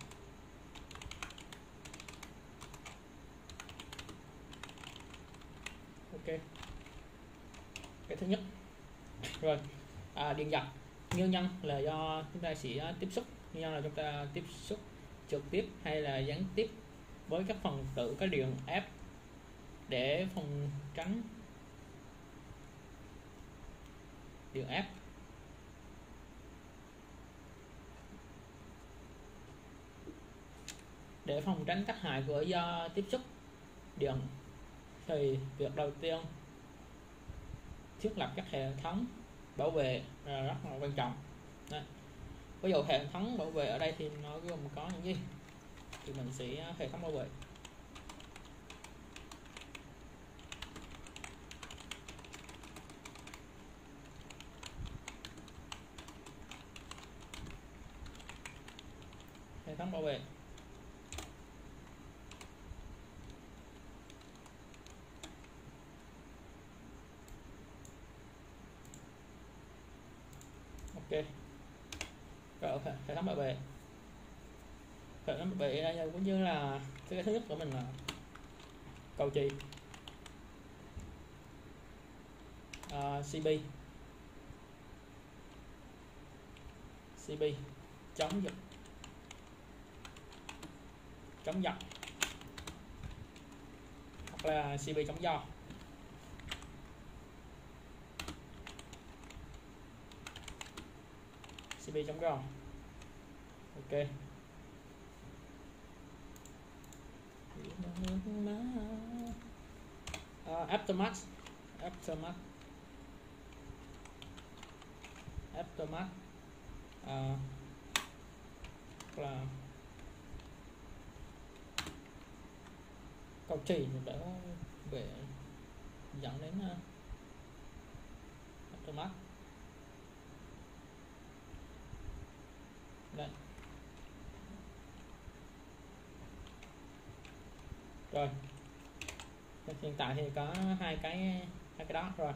Ok. Cái thứ nhất rồi, điện giật nguyên nhân là do chúng ta sẽ tiếp xúc, nguyên nhân là chúng ta tiếp xúc trực tiếp hay là gián tiếp với các phần tử có điện áp. Để phòng tránh điện áp, để phòng tránh tác hại của do tiếp xúc điện thì việc đầu tiên thiết lập các hệ thống bảo vệ là rất là quan trọng. Đây. Ví dụ hệ thống bảo vệ ở đây thì nó gồm có những gì, thì mình sẽ hệ thống bảo vệ. Hệ thống bảo vệ ok. Rồi hệ thống bảo vệ, hệ thống bảo vệ đây cũng như là cái thứ nhất của mình là cầu chì, CB chống giật, hoặc là CB chống gió. CB chống gió. Ok. Aftermath là cầu trì để về dẫn đến aftermath. Đây. Rồi hiện tại thì có hai cái đó rồi.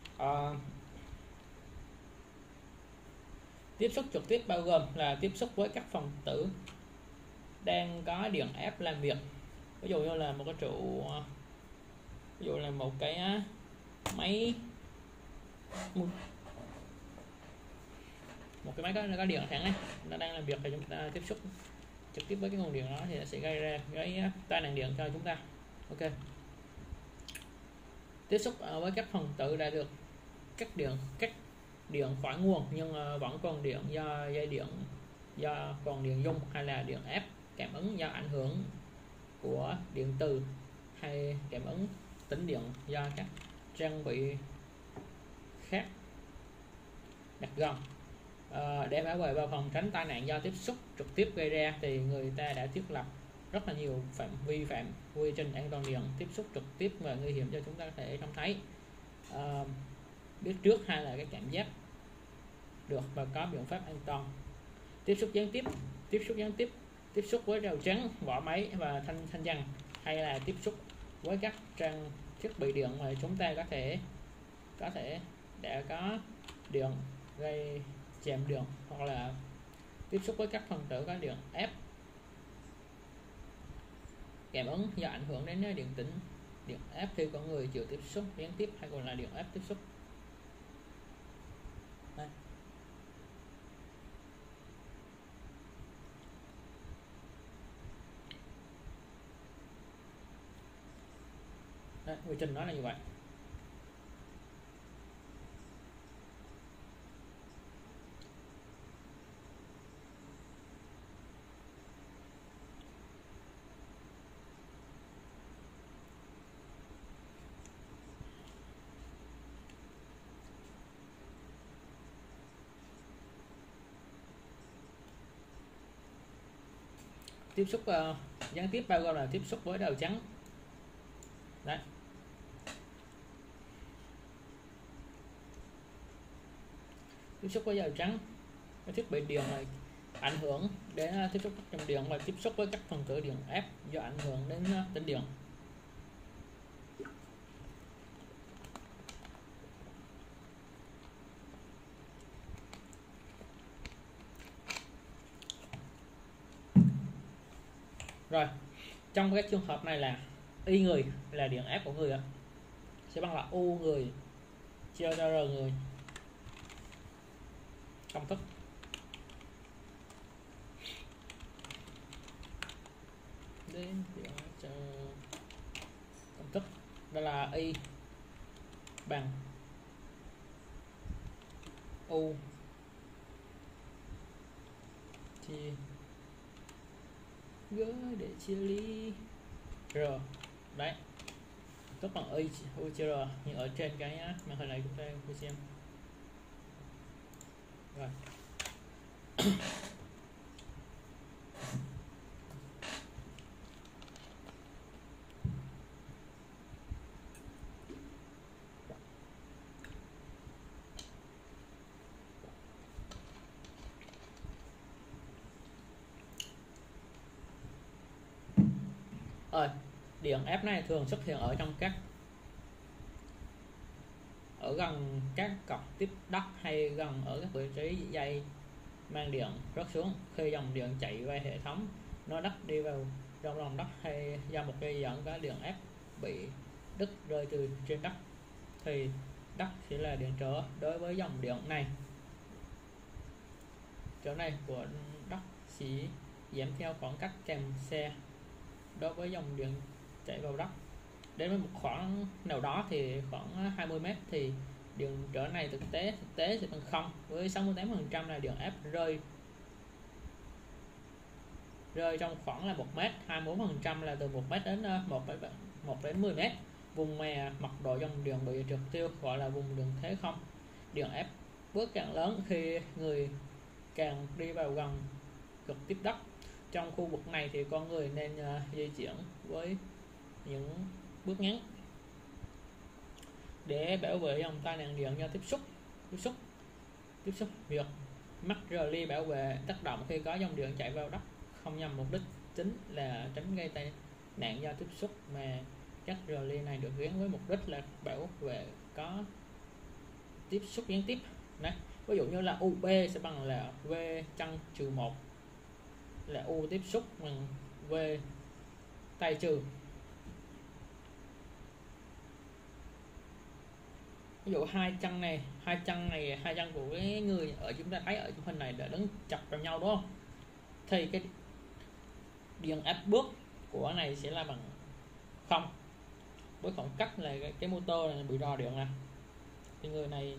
Tiếp xúc trực tiếp bao gồm là tiếp xúc với các phần tử đang có điện áp làm việc. Ví dụ như là một cái trụ, ví dụ là một cái máy, có điện thẳng ấy, nó đang làm việc thì chúng ta tiếp xúc trực tiếp với cái nguồn điện đó thì nó sẽ gây ra cái tai nạn điện cho chúng ta. Ok. Tiếp xúc với các phần tử đã được cắt điện khỏi nguồn nhưng vẫn còn điện do dây điện, do còn điện dung hay là điện áp, cảm ứng do ảnh hưởng của điện từ hay cảm ứng tĩnh điện do các trang bị khác đặt gần. Để bảo vệ và phòng tránh tai nạn do tiếp xúc trực tiếp gây ra thì người ta đã thiết lập rất là nhiều vi phạm quy trình an toàn điện tiếp xúc trực tiếp và nguy hiểm cho chúng ta có thể trông thấy, biết trước hay là cái cảm giác được và có biện pháp an toàn. Tiếp xúc gián tiếp xúc với rào chắn, vỏ máy và thanh dăng, hay là tiếp xúc với các trang thiết bị điện mà chúng ta có thể đã có điện gây chạm điện hoặc là tiếp xúc với các phân tử có điện ép cảm ứng do ảnh hưởng đến điện tĩnh, điện ép khi con người chịu tiếp xúc gián tiếp hay còn là điện ép tiếp xúc. Đây. Đấy, quy trình nó là như vậy. Tiếp xúc gián tiếp bao gồm là tiếp xúc với đầu trắng. Đấy. Tiếp xúc với dầu trắng, cái thiết bị điện này ảnh hưởng đến tiếp xúc các dòng điện và tiếp xúc với các phân tử điện ép do ảnh hưởng đến tĩnh điện. Rồi, trong cái trường hợp này là Y người là điện áp của người sẽ bằng là U người chia cho R người. Công thức đến công thức đó là Y bằng U chia gỡ để chia ly R. Đấy, tức bằng Y U chia R như ở trên cái màn hình này chúng ta cùng xem. Rồi. Điện ép này thường xuất hiện ở trong ở gần các cọc tiếp đất hay gần ở các vị trí dây mang điện rớt xuống. Khi dòng điện chạy qua hệ thống nó đất đi vào trong lòng đất hay do một dây dẫn có điện ép bị đứt rơi từ trên đất thì đất sẽ là điện trở đối với dòng điện này. Chỗ này của đất sẽ giảm theo khoảng cách kèm xe đối với dòng điện chạy vào đất. Đến với một khoảng nào đó thì khoảng 20 m thì điện trở này thực tế sẽ bằng 0, với 68% là điện áp rơi trong khoảng là 1 m, 24% là từ 1 m đến 1 đến 10 m. Vùng mà mật độ dòng điện bị triệt tiêu gọi là vùng điện thế không. Điện áp bước càng lớn khi người càng đi vào gần cực tiếp đất. Trong khu vực này thì con người nên di chuyển với những bước ngắn để bảo vệ dòng tai nạn điện do tiếp xúc. Việc mắc rờ ly bảo vệ tác động khi có dòng điện chạy vào đất không nhằm mục đích chính là tránh gây tai nạn do tiếp xúc, mà các rờ ly này được gắn với mục đích là bảo vệ có tiếp xúc gián tiếp. Đấy, ví dụ như là UB sẽ bằng là V chân trừ 1 là U tiếp xúc bằng V tay trừ. Ví dụ hai chân của cái người ở chúng ta thấy ở trong hình này đã đứng chặt vào nhau đúng không, thì cái điện áp bước của này sẽ là bằng 0 với khoảng cách là cái motor này bị rò điện nè, thì người này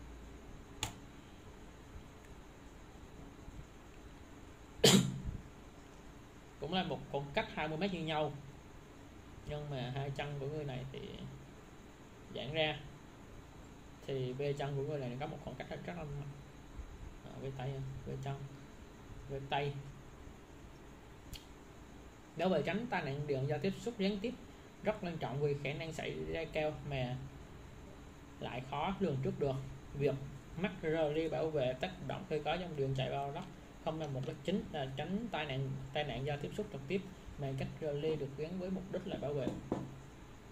cũng là một khoảng cách 20 m như nhau, nhưng mà hai chân của người này thì giãn ra, thì về chân của người này có một khoảng cách rất là về tay, về chân, về tay. Nếu về tránh tai nạn điện do tiếp xúc gián tiếp rất quan trọng vì khả năng xảy ra cao mà lại khó lường trước được. Việc mắc rờ ly bảo vệ tác động khi có dòng điện chạy vào đất không là mục đích chính là tránh tai nạn do tiếp xúc trực tiếp, mà các rờ ly được gắn với mục đích là bảo vệ.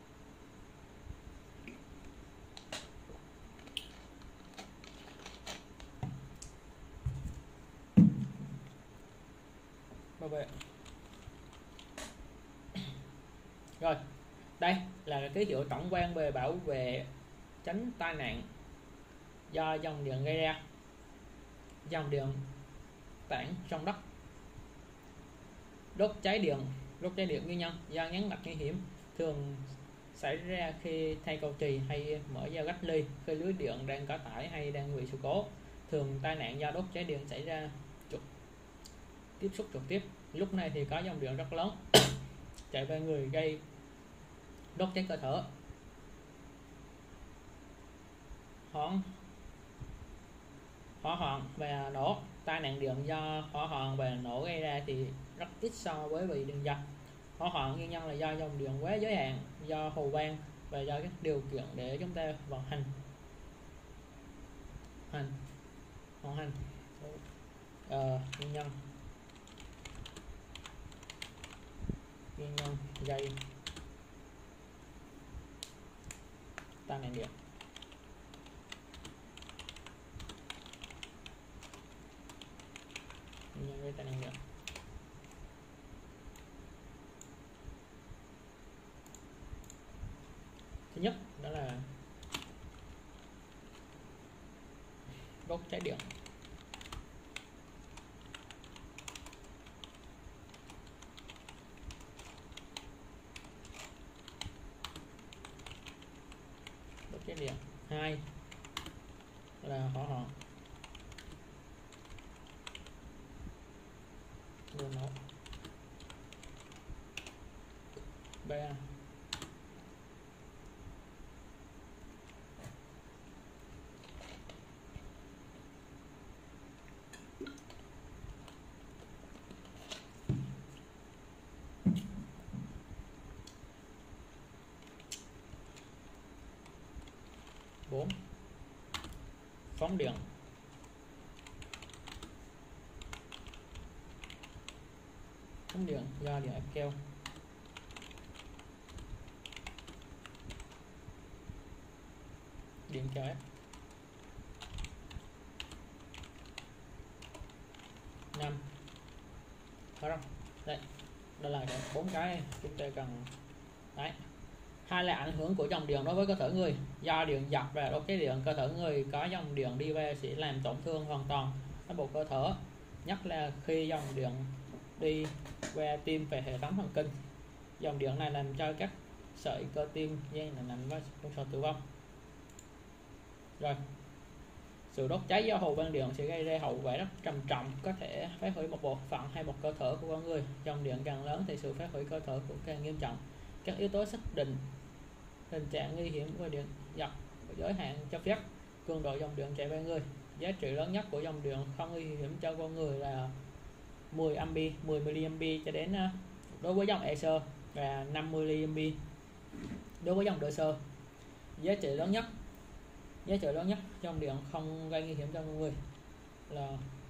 về. Rồi, đây là ký hiệu tổng quan về bảo vệ tránh tai nạn do dòng điện gây ra. Dòng điện tản trong đất. Đốt cháy điện nguyên nhân do nhấn mặt nguy hiểm thường xảy ra khi thay cầu chì hay mở dao cách ly, khi lưới điện đang có tải hay đang bị sự cố. Thường tai nạn do đốt cháy điện xảy ra tiếp xúc trực tiếp, lúc này thì có dòng điện rất lớn chạy về người gây đốt cháy cơ thể. Hỏa hoạn và nổ. Tai nạn điện do hỏa hoạn và nổ gây ra thì rất ít so với bị điện giật. Hỏa hoạn nguyên nhân là do dòng điện quá giới hạn, do hồ quang và do các điều kiện để chúng ta vận hành nguyên nhân gây tai nạn điện. Nguyên nhân gây tai nạn điện. Thứ nhất đó là đốt cháy điện. Đốt cháy điện. Hai là hỏa hoạn. Đồ nổ. Ba bốn phóng điện. Phóng điện do điện áp keo. Điện keo ép. 5 có không? Đây, đây là bốn cái chúng ta cần. Đấy. Hai là ảnh hưởng của dòng điện đối với cơ thể người. Do điện giật và đốt cháy điện, cơ thể người có dòng điện đi về sẽ làm tổn thương hoàn toàn các bộ cơ thể, nhất là khi dòng điện đi qua tim về hệ thống thần kinh. Dòng điện này làm cho các sợi cơ tim dây là nằm có sự tử vong. Rồi, sự đốt cháy do hồ quang điện sẽ gây ra hậu quả rất trầm trọng, có thể phá hủy một bộ phận hay một cơ thể của con người. Dòng điện càng lớn thì sự phá hủy cơ thể cũng càng nghiêm trọng. Các yếu tố xác định tình trạng nguy hiểm của điện giật, giới hạn cho phép, cường độ dòng điện chạy về người. Giá trị lớn nhất của dòng điện không nguy hiểm cho con người là 10 mA cho đến đối với dòng EC và 50 mA đối với dòng DC. Giá trị lớn nhất dòng điện không gây nguy hiểm cho con người là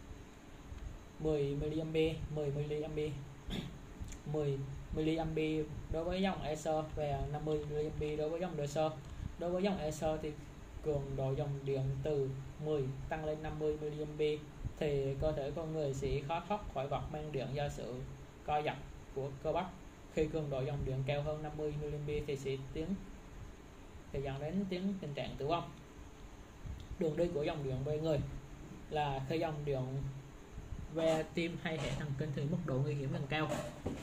10 mA đối với dòng EC và 50 mA đối với dòng DC. Đối với dòng EC thì cường độ dòng điện từ 10 tăng lên 50 mA thì cơ thể con người sẽ khó thoát khỏi vật mang điện do sự co giật của cơ bắp. Khi cường độ dòng điện cao hơn 50 mA thì sẽ dẫn đến tình trạng tử vong. Đường đi của dòng điện về người là khi dòng điện về tim hay hệ thần kinh thì mức độ nguy hiểm càng cao.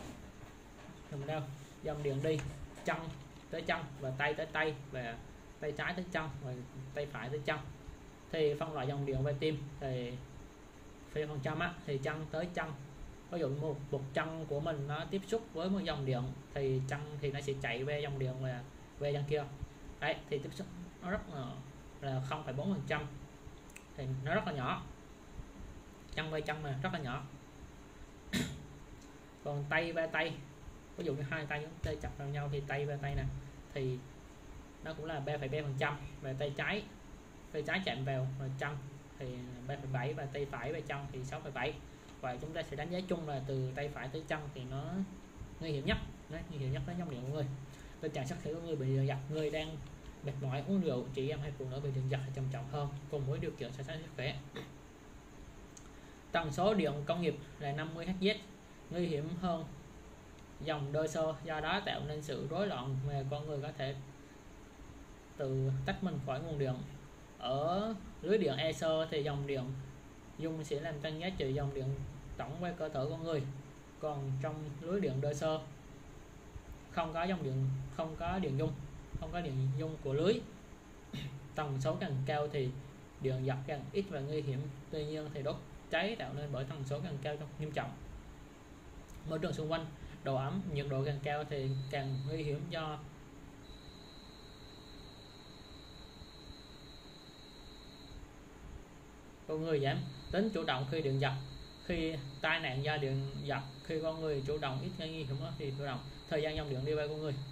Dòng điện đi chân tới chân và tay tới tay, và tay trái tới chân và tay phải tới chân. Thì phân loại dòng điện về tim thì về phần trăm thì chân tới chân. Ví dụ một chân của mình nó tiếp xúc với một dòng điện thì chân thì nó sẽ chạy về dòng điện và về chân kia. Đấy, thì tiếp xúc nó rất là 0,4%, thì nó rất là nhỏ. Chân về chân mà rất là nhỏ. Còn tay ve tay, ví dụ như hai tay chúng ta chập vào nhau thì tay ve tay nè thì nó cũng là 3,3%. Và tay trái chạm vào chân thì 3,7, và tay phải về chân thì 6,7. Và chúng ta sẽ đánh giá chung là từ tay phải tới chân thì nó nguy hiểm nhất. Đấy, nguy hiểm nhất với dòng điện của người. Tình trạng sức khỏe của người bị điện giật, người đang mệt mỏi, uống rượu, chị em hay phụ nữ bị điện giật trầm trọng hơn cùng với điều kiện so sánh sức khỏe. Tần số điện công nghiệp là 50 Hz, nguy hiểm hơn dòng đơn sơ, do đó tạo nên sự rối loạn mà con người có thể tự tách mình khỏi nguồn điện. Ở lưới điện e sơ thì dòng điện dung sẽ làm tăng giá trị dòng điện tổng qua cơ thể con người, còn trong lưới điện đơn sơ không có dòng điện, không có điện dung của lưới. Tần số càng cao thì điện giật càng ít và nguy hiểm, tuy nhiên thì đốt cháy tạo nên bởi tần số càng cao nghiêm trọng. Môi trường xung quanh, độ ẩm, nhiệt độ càng cao thì càng nguy hiểm do con người giảm tính chủ động khi điện giật. Khi tai nạn do điện giật, khi con người chủ động ít gây nguy hiểm thì chủ động. Thời gian dòng điện đi qua con người.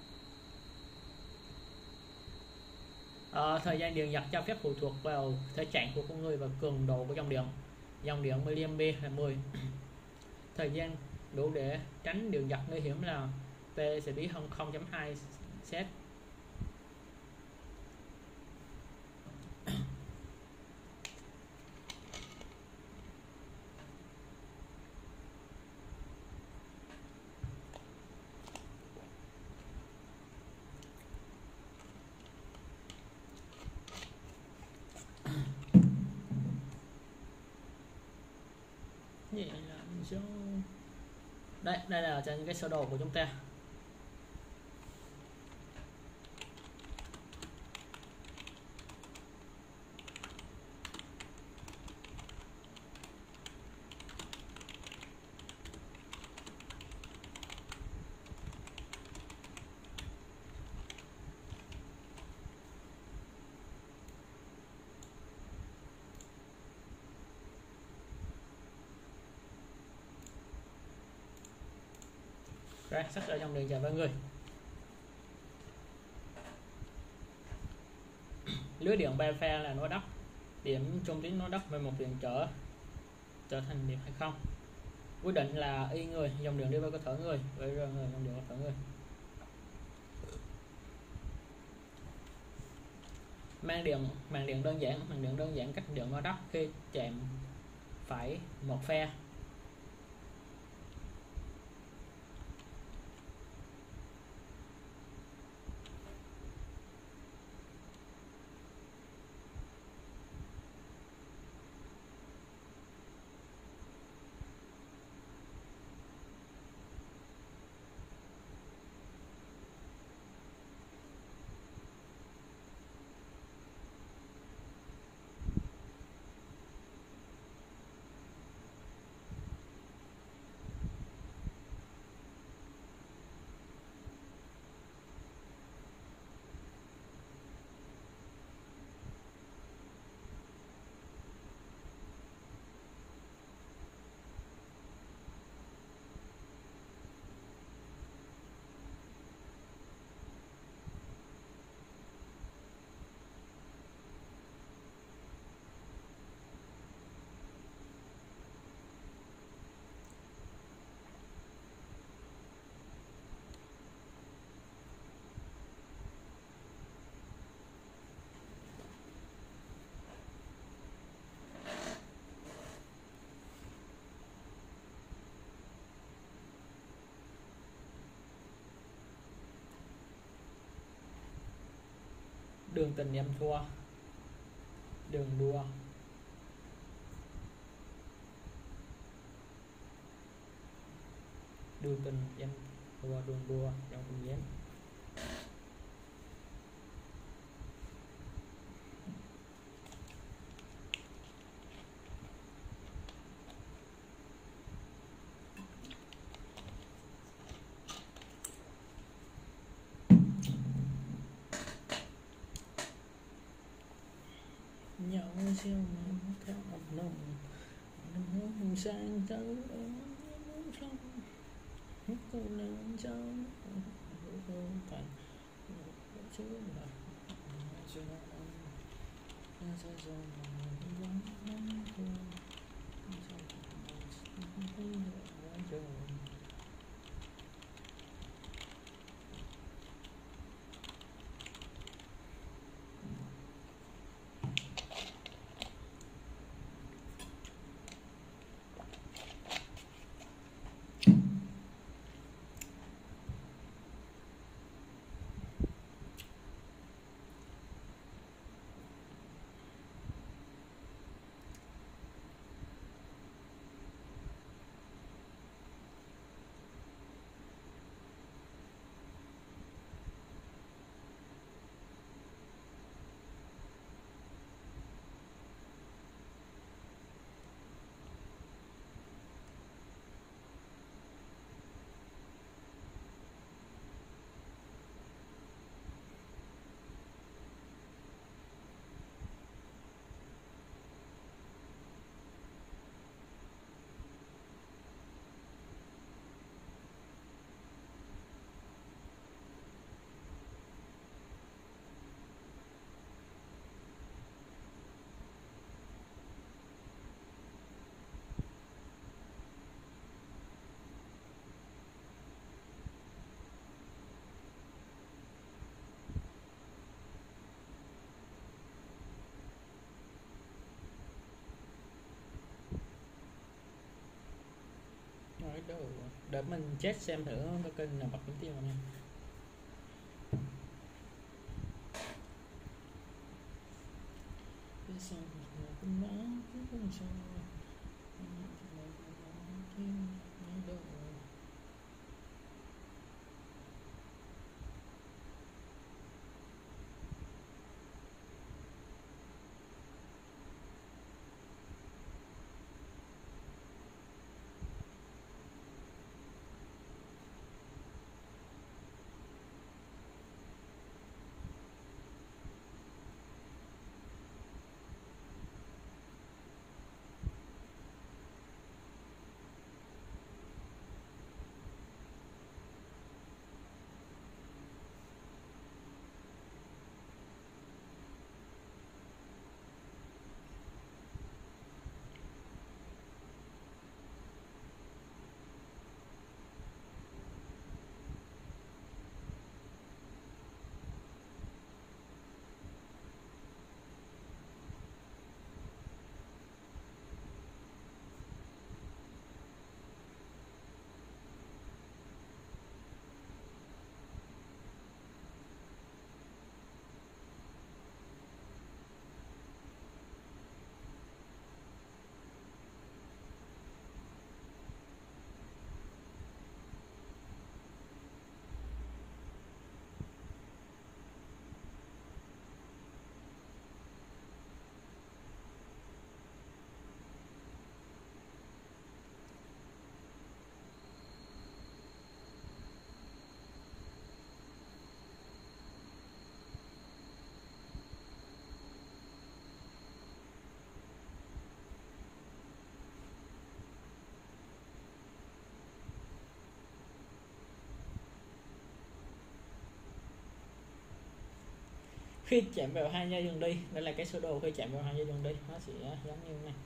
Thời gian điện giật cho phép phụ thuộc vào thể trạng của con người và cường độ của dòng điện. Dòng điện mA là 10. Thời gian đủ để tránh điện giật nguy hiểm là T sẽ bí hơn 0.2 set. Đây là trên cái sơ đồ của chúng ta. Rồi, sắp ở trong đường chào mọi người. Lưới điện ba pha là nối đất, điểm trung tuyến nối đất với một điện trở thành điểm hay không. Quyết định là y người, dòng điện đi vào cơ thể người, với r người, dòng điện cơ thể người. Mang điện đơn giản, cách điện nối đất khi chạm phải một pha. Đường tình em thua, đường đua. Đường tình em thua, đường đua trong tình giám. Nhau siêu theo một nồng nồng sang tới trong cô lên trong thành chứ là Để mình check xem thử cái kênh nào bật kiếm tiền nha. Khi chạm vào hai dây đường đi, đây là cái sơ đồ khi chạm vào hai dây đường đi nó sẽ giống như này.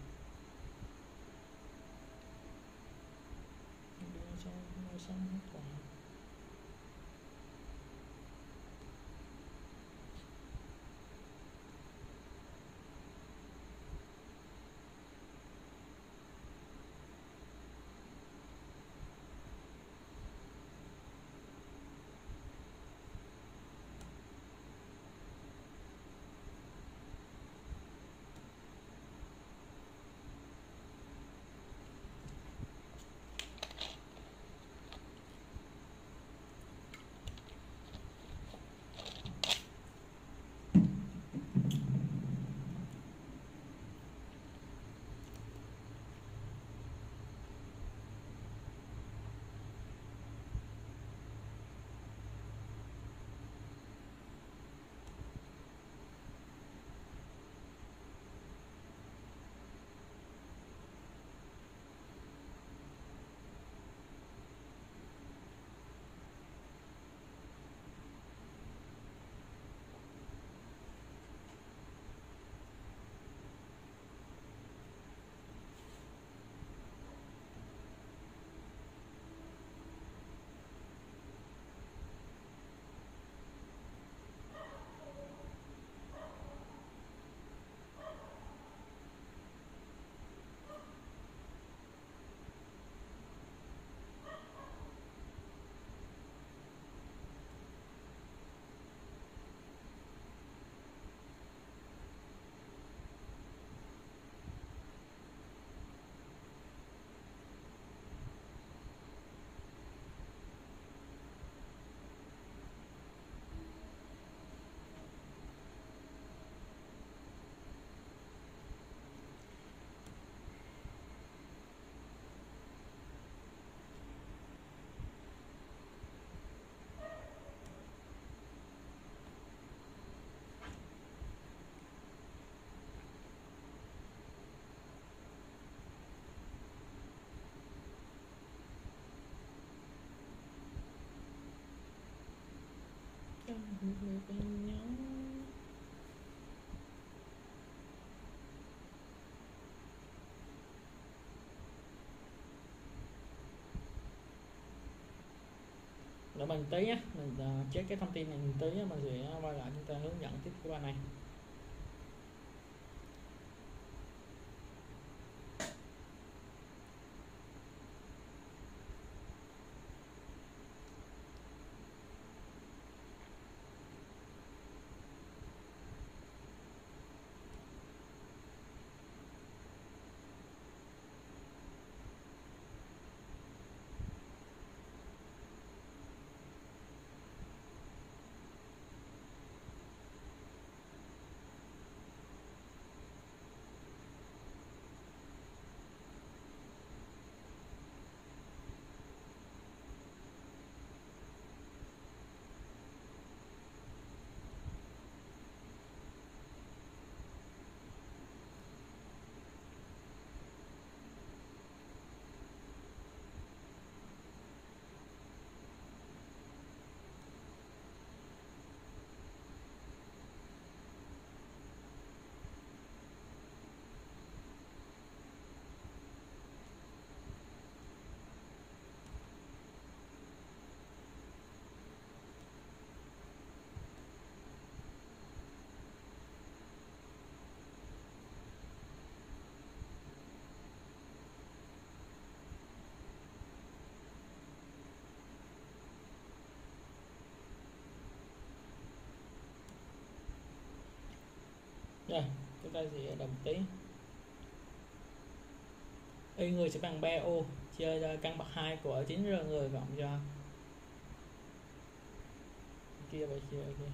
Để mình tí nhé, mình check cái thông tin này mình tí mình sẽ quay lại chúng ta hướng dẫn tiếp cái bài này. Rồi chúng ta sẽ đồng tí. Y người sẽ bằng 3ô chơi ra căn bậc 2 của 9R người cộng cho kia và chia kia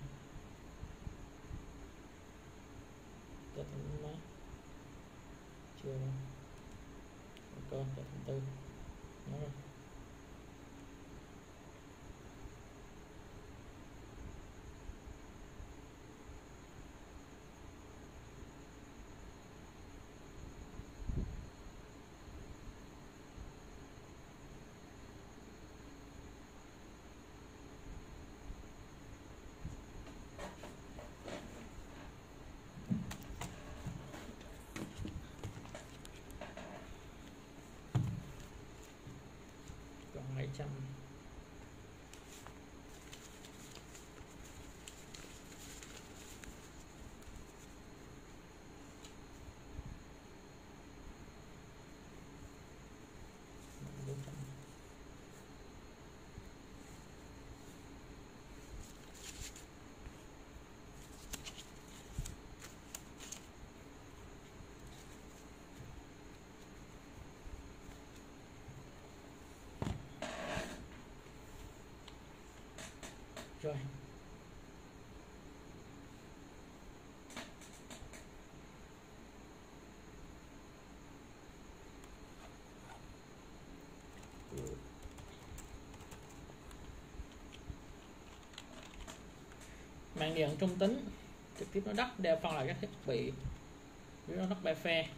cho thành mấy chưa đâu ok cho thành tư đó rồi. Còn 200 400. Rồi mạng điện trung tính trực tiếp nó đất đeo phân loại các thiết bị nó đất ba phe.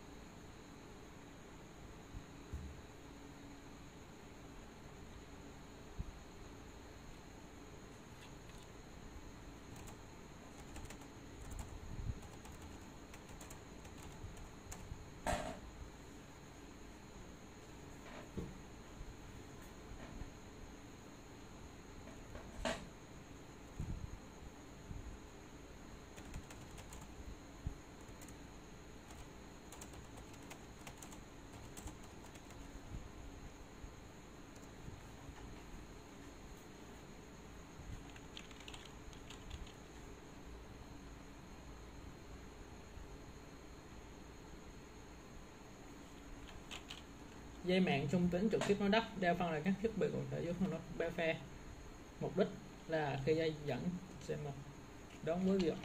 Dây mạng trung tính trực tiếp nó đất đeo phân loại các thiết bị cụ thể với phân loại ba phe. Mục đích là khi dây dẫn C1 đón với việc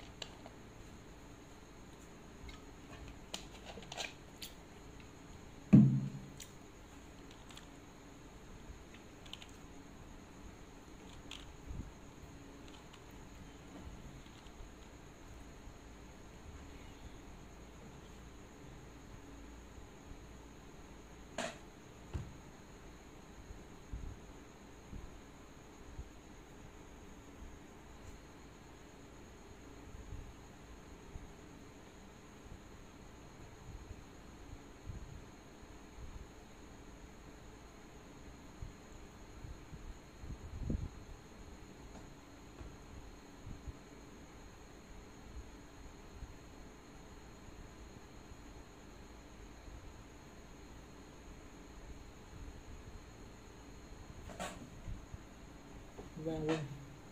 vang quân.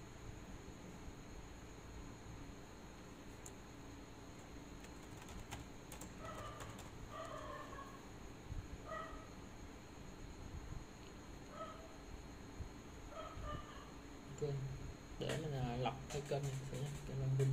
Ok. Để mình lọc cái kênh này sẽ cái vang quân.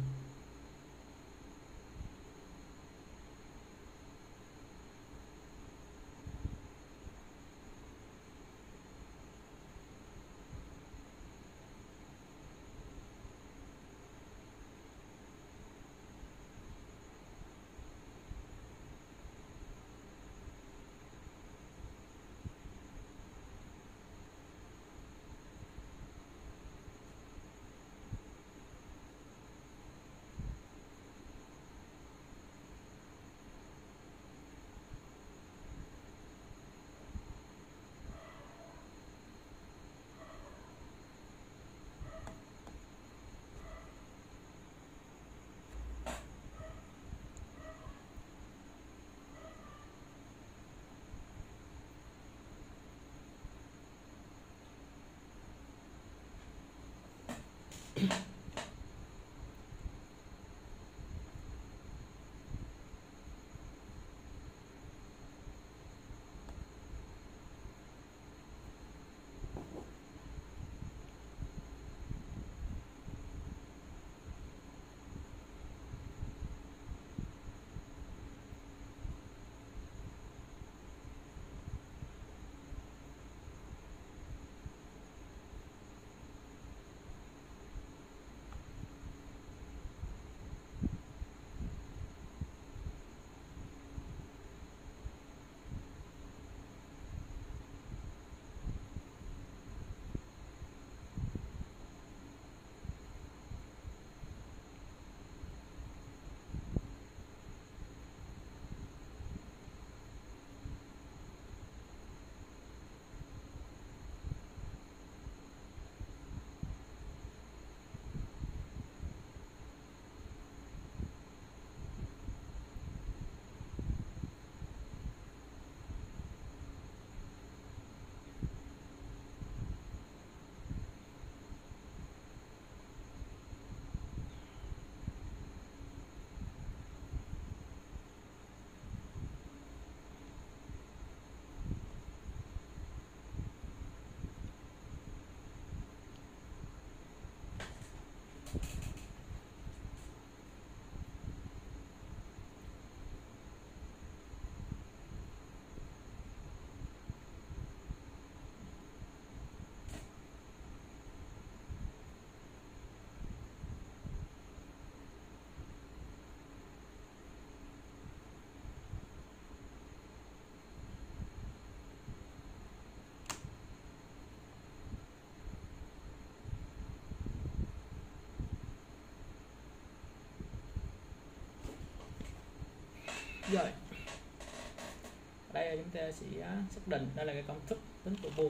Rồi đây chúng ta sẽ xác định đây là cái công thức tính của bu.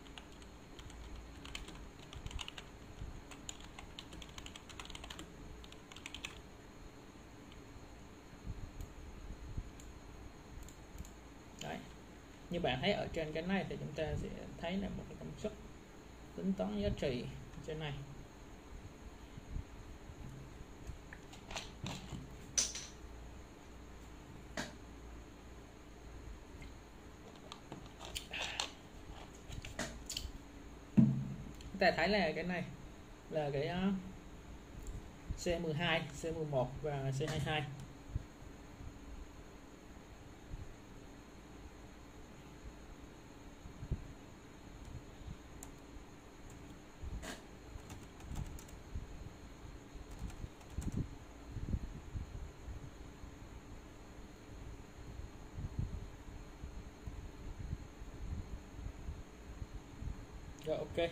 Đấy, như bạn thấy ở trên cái này thì chúng ta sẽ thấy là một cái công suất tính toán giá trị trên này. Chúng ta thấy là cái này là cái C12, C11 và C22. Rồi ok.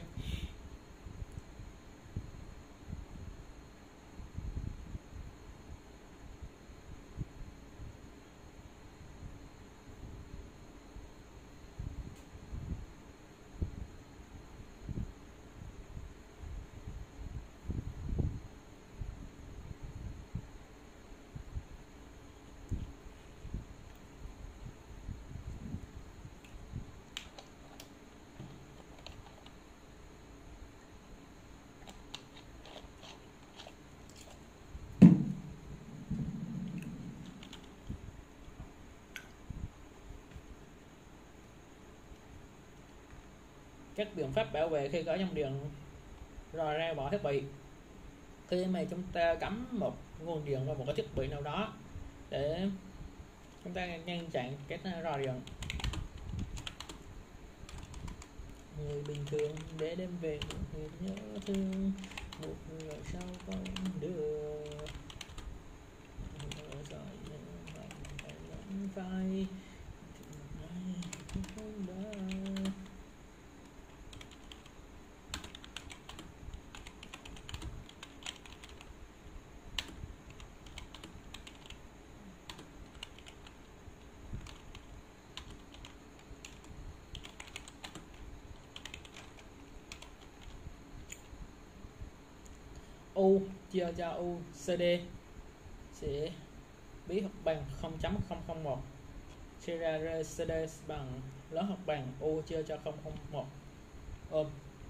Các biện pháp bảo vệ khi có dòng điện rò ra bỏ thiết bị. Khi mà chúng ta cắm một nguồn điện vào một cái thiết bị nào đó để chúng ta ngăn chặn cái rò điện, người bình thường để đem về người nhớ thương một người sau con đưa phải U chia cho U CD sẽ bí hoặc bằng 0.001, chia ra CD bằng lớn hoặc bằng U chia cho 001 ôm.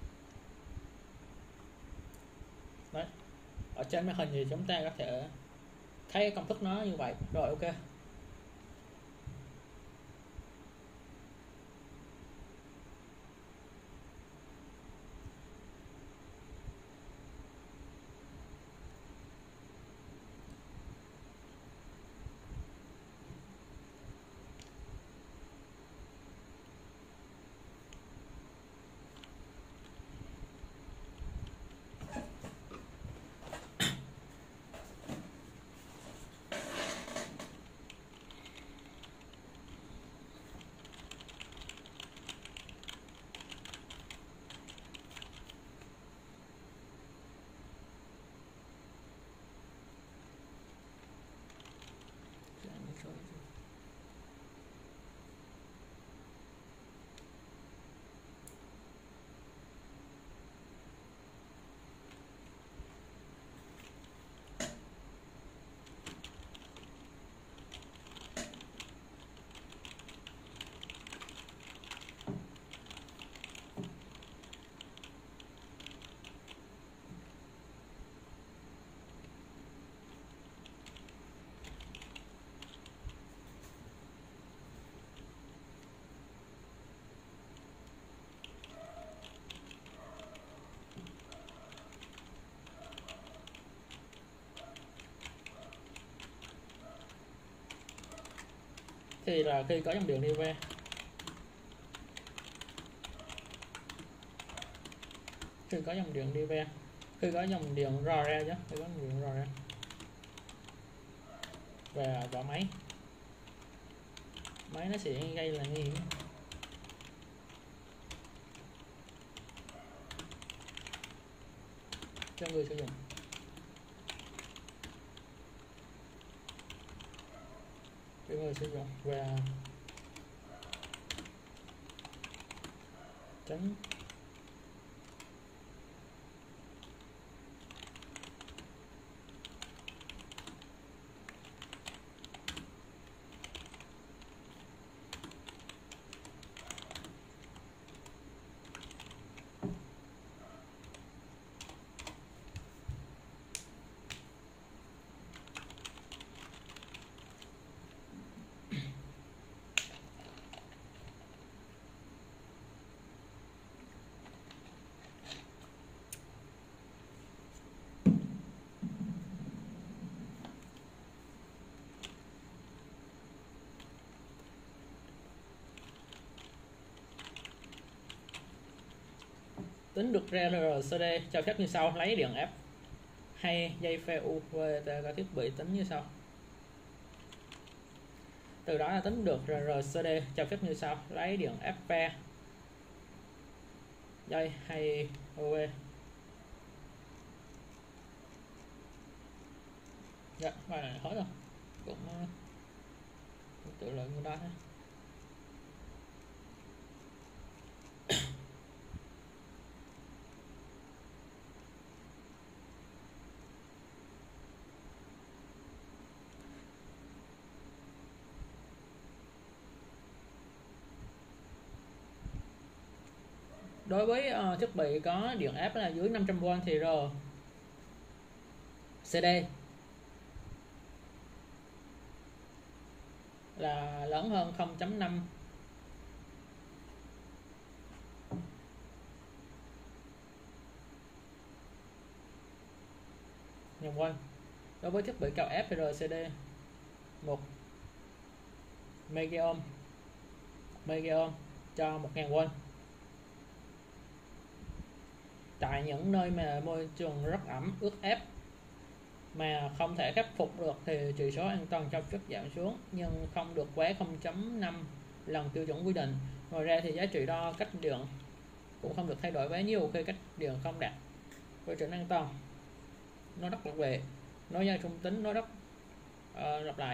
Đấy, ở trên màn hình thì chúng ta có thể thấy công thức nó như vậy. Rồi ok. khi có dòng điện đi về, khi có dòng điện đi về, khi có dòng điện rò ra chứ, khi có dòng điện rò ra và vào máy nó sẽ gây là nguy hiểm cho người sử dụng. Và tránh tính được ra RCD cho phép như sau: lấy điện áp hay dây pha UVT các thiết bị tính như sau. Từ đó là tính được RCD cho phép như sau: lấy điện áp pha, dây hay UV. Dạ, bài này hết rồi, cũng tự lượng như đó thôi. Đối với thiết bị có điện áp là dưới 500V thì RCD là lớn hơn 0.5 V. Đối với thiết bị cao áp thì RCD 1 MΩ cho 1000V. Tại những nơi mà môi trường rất ẩm, ướt ép mà không thể khắc phục được thì chỉ số an toàn cho phép giảm xuống, nhưng không được quá 0.5 lần tiêu chuẩn quy định. Ngoài ra thì giá trị đo cách điện cũng không được thay đổi quá nhiều khi cách điện không đạt quy chuẩn an toàn. Nó rất là về nói ra trung tính, nó rất lặp lại.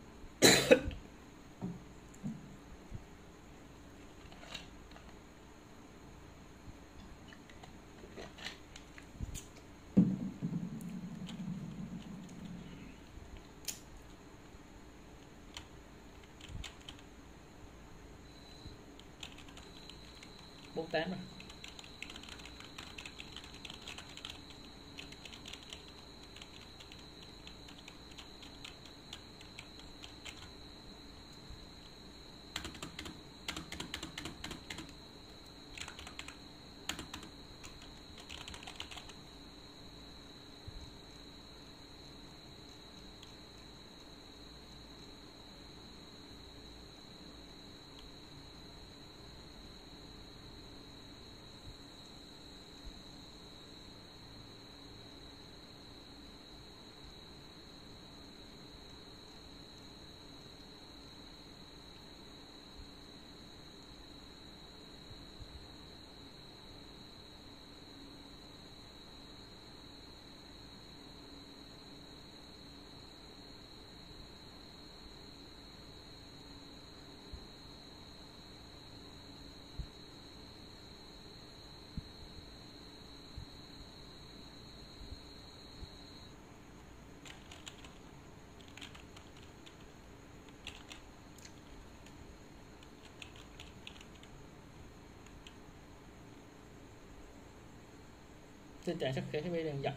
Bốn tám rồi. Tình trạng sức khỏe bị điện giật.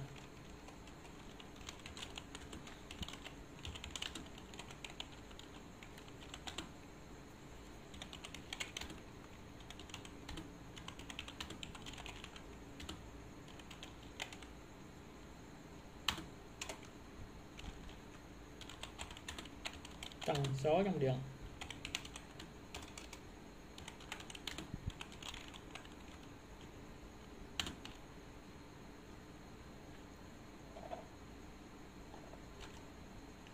Tần số dòng điện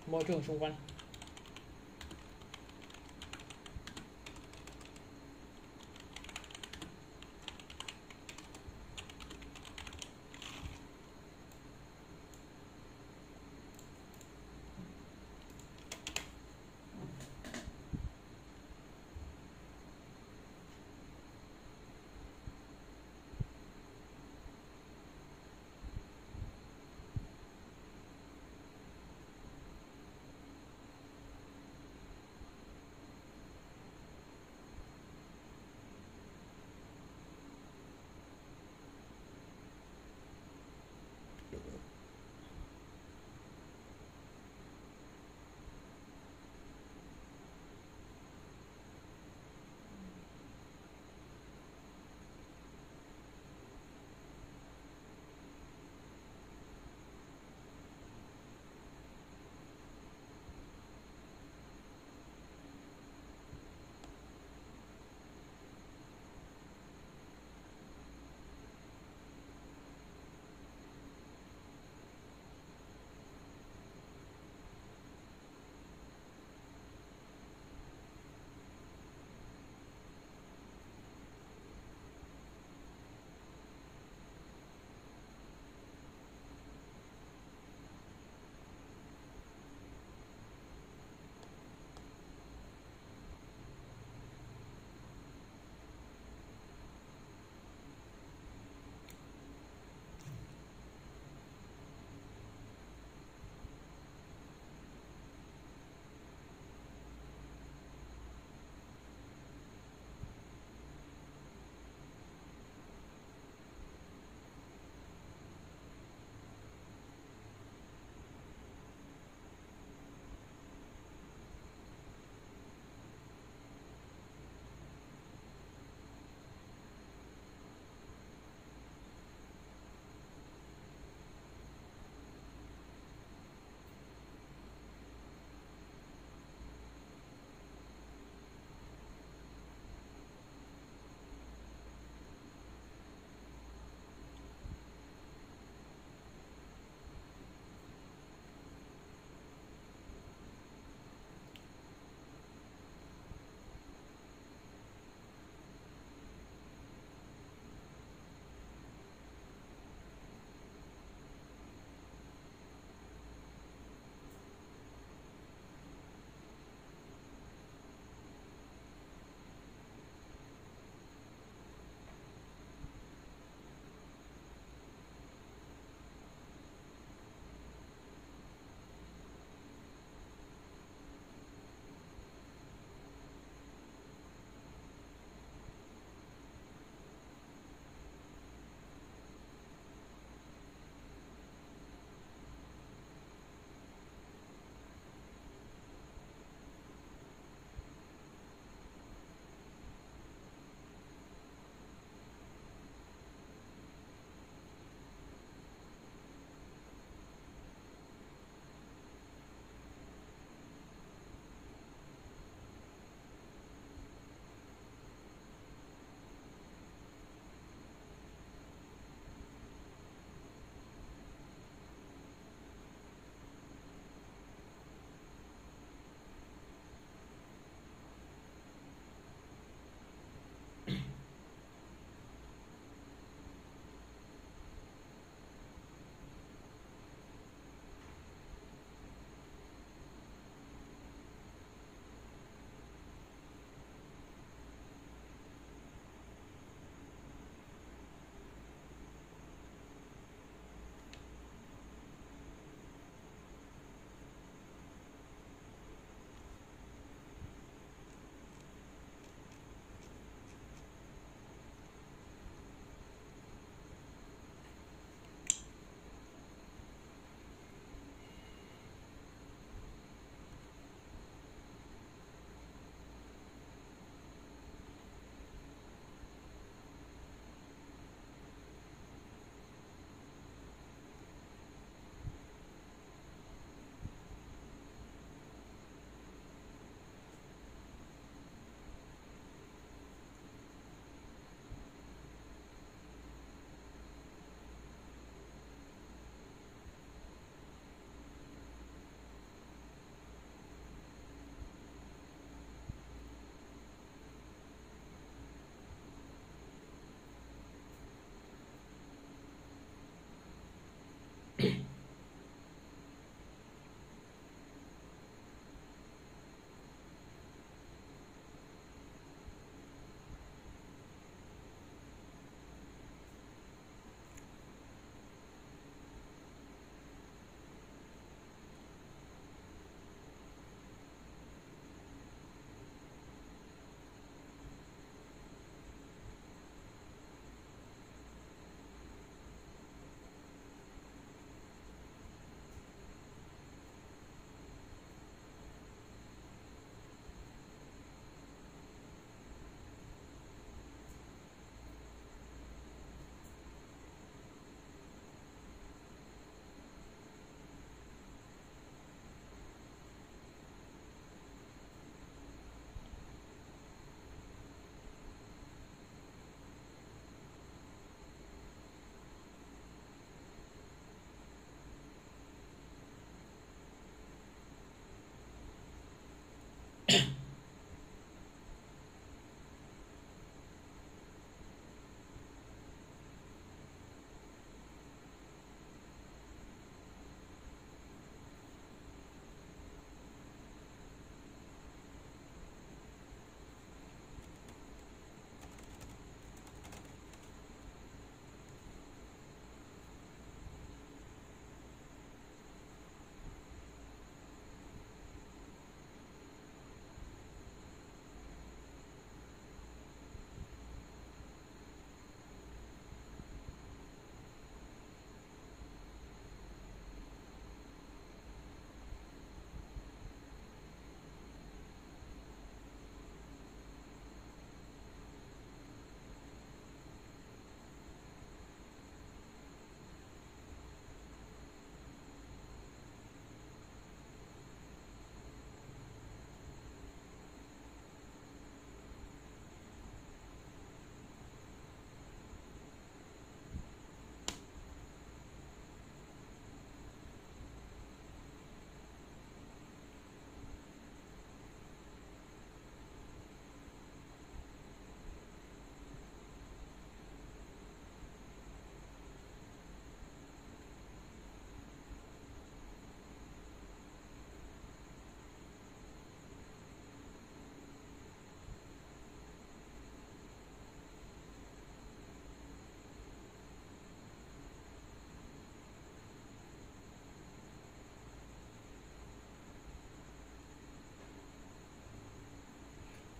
môi trường xung quanh.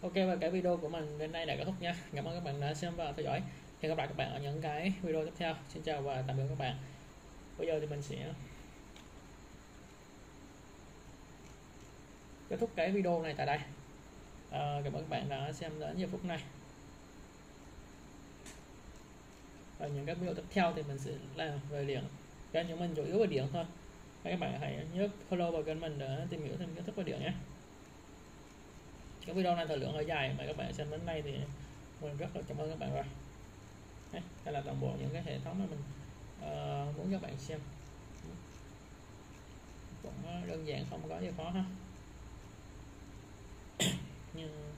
Ok, và cái video của mình đến đây đã kết thúc nha. Cảm ơn các bạn đã xem và theo dõi. Hẹn gặp lại các bạn ở những cái video tiếp theo. Xin chào và tạm biệt các bạn. Bây giờ thì mình sẽ kết thúc cái video này tại đây. Cảm ơn các bạn đã xem đến giờ phút này. Và những các video tiếp theo thì mình sẽ làm về điện. Kênh của mình chủ yếu về điện thôi. Các bạn hãy nhớ follow vào kênh mình để tìm hiểu thêm kiến thức về điện nhé. Cái video này thời lượng hơi dài mà các bạn xem đến đây thì mình rất là cảm ơn các bạn rồi. Đây là toàn bộ những cái hệ thống mà mình muốn các bạn xem. Cũng đơn giản, không có gì khó ha. Nhưng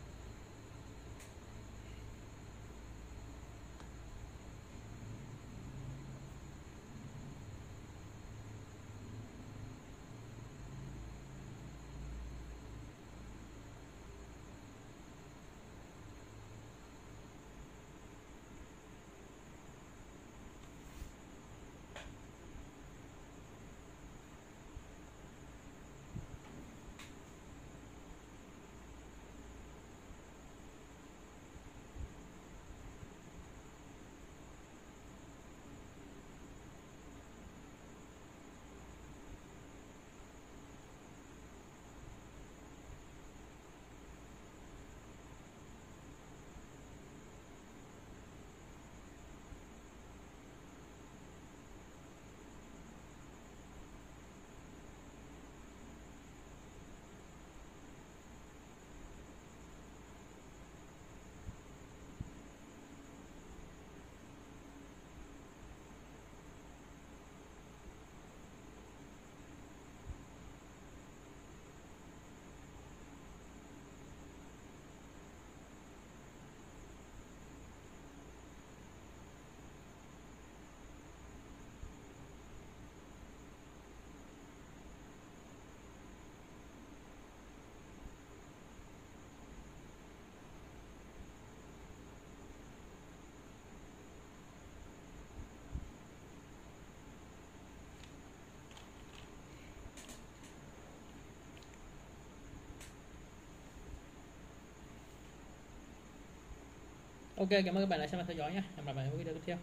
ok, cảm ơn các bạn đã xem và theo dõi nhé. Hẹn gặp lại ở video tiếp theo.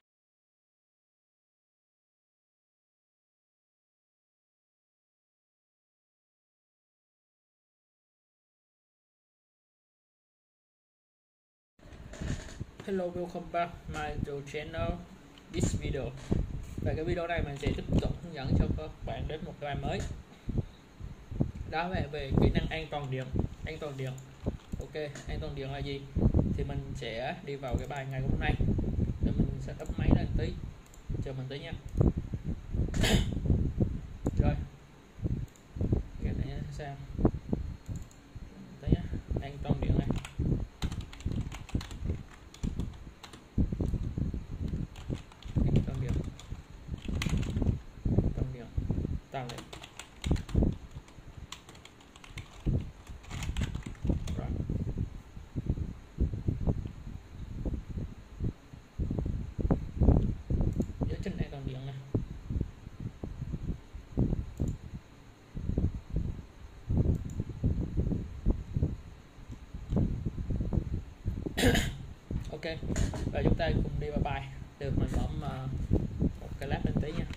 Hello, welcome back my channel this video. Và cái video này mình sẽ tiếp tục hướng dẫn cho các bạn đến một cái bài mới. Đó là về kỹ năng an toàn điện. An toàn điện. Ok, an toàn điện là gì? Thì mình sẽ đi vào cái bài ngày hôm nay. Để mình sẽ up máy lên tí. Chờ mình tí nha. Rồi. Cái này sao? Tí nhá. An toàn điện này. An toàn điện. An toàn điện. Tăng lên. Ok, và chúng ta cùng đi vào bài. Được, mình bấm một cái lát lên tí nha.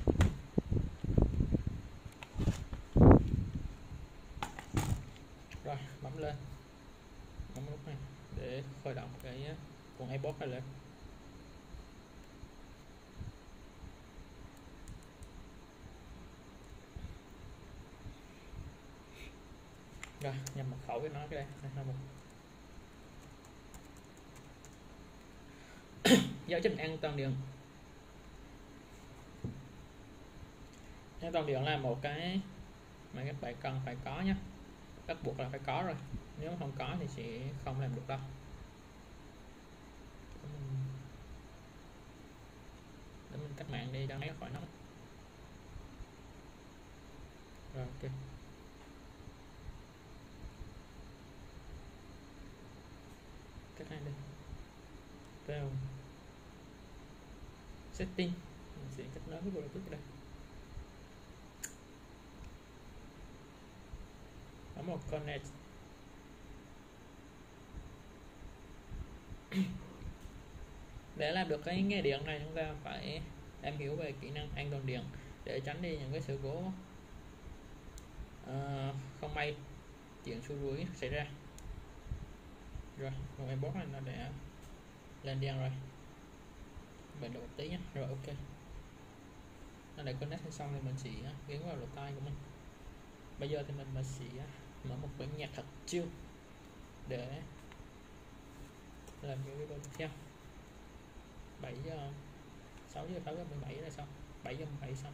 Rồi, bấm lên, bấm nút này để khởi động cái con iPod này lên. Rồi, nhập mật khẩu với nó cái đây. Giáo trình an toàn điện. An toàn điện là một cái mà các bạn cần phải có nhé, bắt buộc là phải có rồi, nếu không có thì sẽ không làm được đâu. Để mình tắt mạng đi cho nó khỏi nóng. Rồi, ok. Cách này đi. Vào setting, mình sẽ kết nối với Bluetooth đây. Bấm một connect. Để làm được cái nghe điện này chúng ta phải am hiểu về kỹ năng an toàn điện để tránh đi những cái sự cố không may chuyện xui rủi xảy ra. Rồi một em bot này nó đã lên đèn rồi, mình đợi một tí nhé. Rồi ok, nó đã connect xong thì mình sẽ gắn vào lỗ tai của mình. Bây giờ thì mình sẽ mở một bản nhạc thật chill để làm những video tiếp theo. 7 giờ 6 giờ 6 giờ 17 là xong, 7 giờ 17 xong.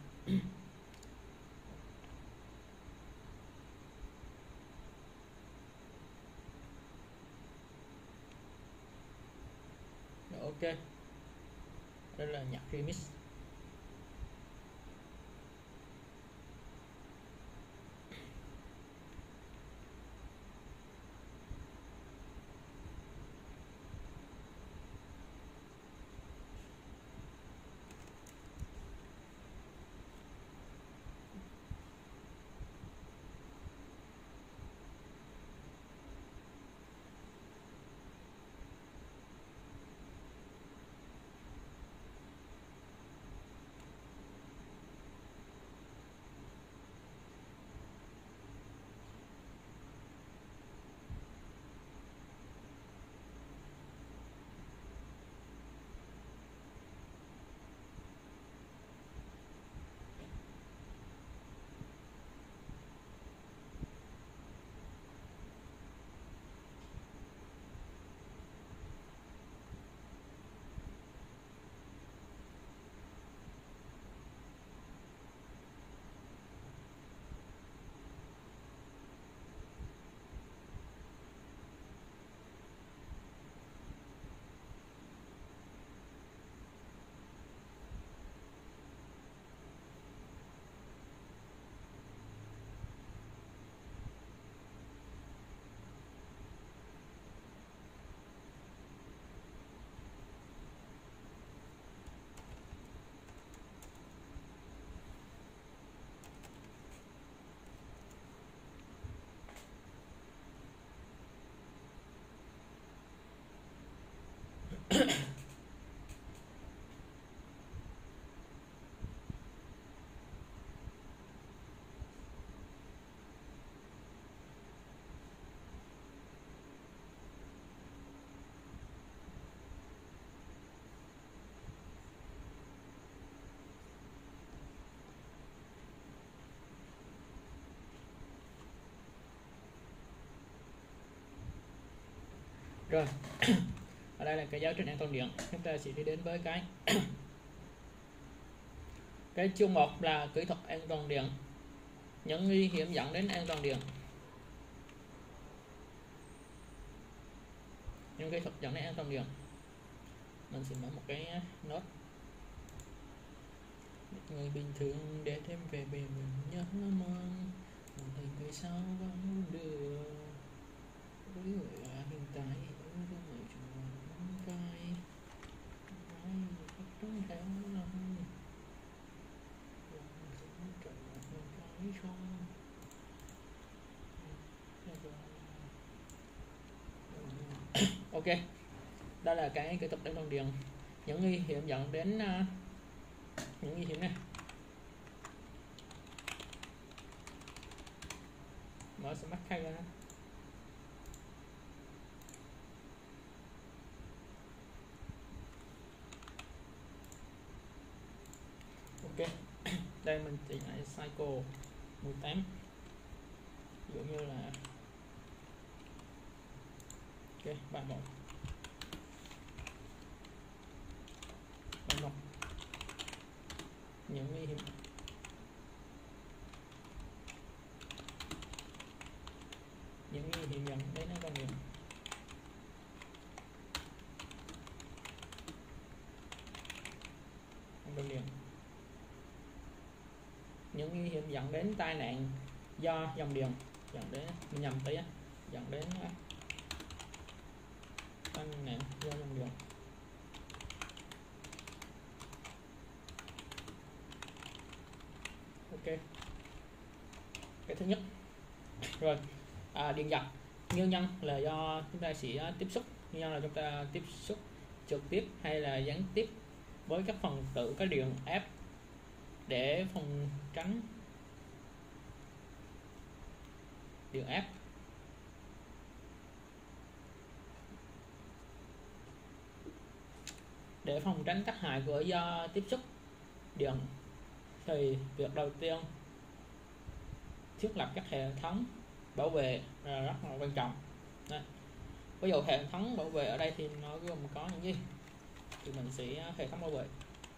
Rồi, ok, đây là nhạc remix. Rồi ở đây là cái giáo trình an toàn điện. Chúng ta sẽ đi đến với cái chương 1 là kỹ thuật an toàn điện, những nguy hiểm dẫn đến an toàn điện. Những kỹ thuật dẫn đến an toàn điện, mình sẽ mở một cái nốt. Người bình thường để thêm về bề mình nhớ mong thầy người sau vẫn được với người hiện tại ở người chúng vai nói trong theo lòng ok, đó là cái kỹ thuật an toàn điện, những nguy hiểm dẫn đến những nguy hiểm này. Mở smart card ra. Ok, đây mình chỉ lại cycle 18, ví dụ như là ok 31 những nguy hiểm dẫn đến an toàn điện. Những nguy hiểm dẫn đến tai nạn do dòng điện, dẫn đến nhầm tí dẫn đến tai nạn do dòng điện. Ok, cái thứ nhất. Rồi điện giật, nguyên nhân là do chúng ta sẽ tiếp xúc, nguyên nhân là chúng ta tiếp xúc trực tiếp hay là gián tiếp với các phần tử có điện áp để phòng tránh điện áp. Để phòng tránh tác hại của do tiếp xúc điện thì việc đầu tiên thiết lập các hệ thống bảo vệ là rất là quan trọng. Đây. Ví dụ hệ thống bảo vệ ở đây thì nó gồm có những gì, thì mình sẽ hệ thống bảo vệ.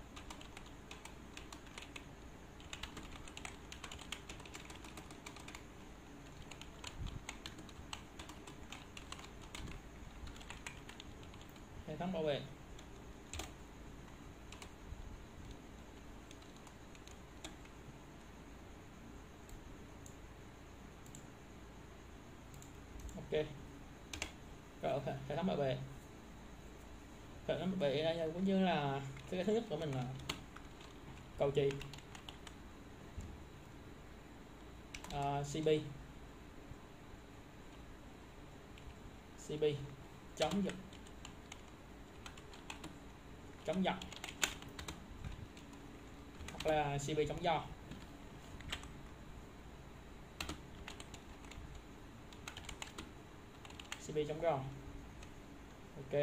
Hệ thống bảo vệ ok. Rồi hệ thống bảo vệ, hệ thống bảo vệ đây cũng như là cái thứ nhất của mình là cầu chì CP chống giật, hoặc là CP chống gió. CP chống gió ok.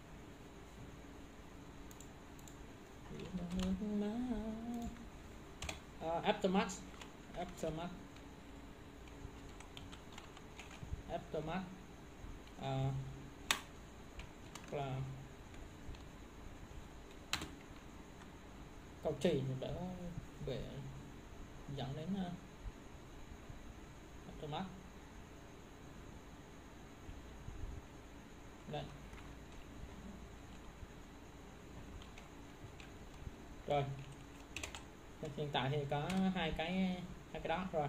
Aftermath là cầu trì để dẫn đến aftermath. Đây. Rồi hiện tại thì có hai cái đó rồi.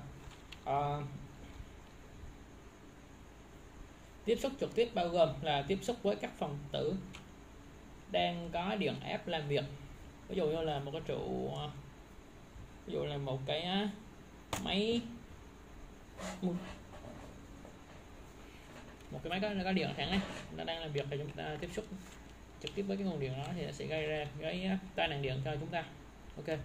Tiếp xúc trực tiếp bao gồm là tiếp xúc với các phần tử đang có điện áp làm việc. Ví dụ như là một cái trụ, ví dụ là một cái máy, có điện thẳng ấy, nó đang làm việc thì chúng ta tiếp xúc trực tiếp với cái nguồn điện đó thì nó sẽ gây ra cái tai nạn điện cho chúng ta. Ok.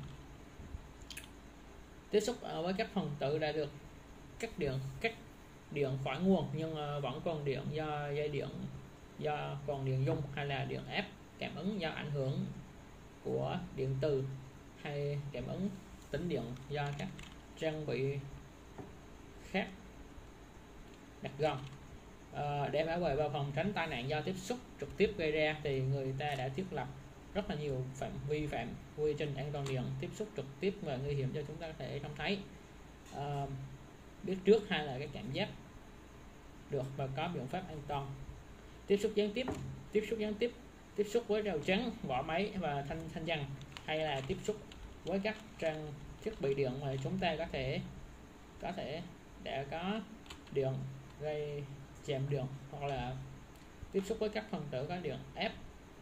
Tiếp xúc với các phần tử đã được cắt điện khỏi nguồn nhưng vẫn còn điện do dây điện, do còn điện dung hay là điện áp, cảm ứng do ảnh hưởng của điện từ hay cảm ứng tĩnh điện do các trang bị khác đặt gần. Để bảo vệ và phòng tránh tai nạn do tiếp xúc trực tiếp gây ra thì người ta đã thiết lập rất là nhiều vi phạm quy trình an toàn điện tiếp xúc trực tiếp và nguy hiểm cho chúng ta có thể trông thấy, biết trước hay là cái cảm giác được và có biện pháp an toàn. Tiếp xúc gián tiếp, tiếp xúc với rào chắn, vỏ máy và thanh dăng, hay là tiếp xúc với các trang thiết bị điện mà chúng ta có thể đã có điện gây chạm điện, hoặc là tiếp xúc với các phần tử có điện áp,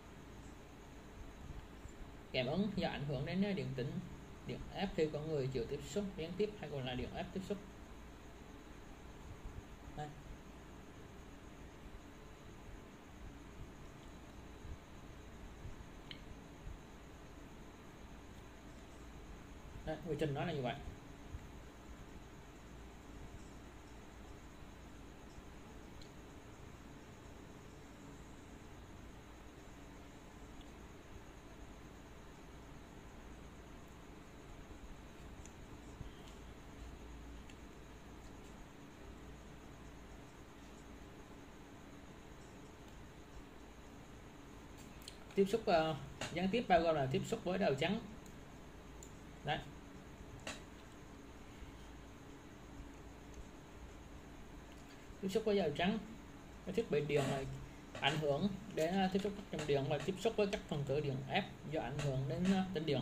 cảm ứng do ảnh hưởng đến điện tĩnh, điện áp khi con người chịu tiếp xúc gián tiếp hay còn là điện áp tiếp xúc. Đây. Đấy, quy trình nó là như vậy. Tiếp xúc gián tiếp bao gồm là tiếp xúc với đầu chắn. Đấy. Tiếp xúc với dầu trắng, cái thiết bị điện này ảnh hưởng đến tiếp xúc các dòng điện và tiếp xúc với các phần tử điện áp do ảnh hưởng đến tĩnh điện.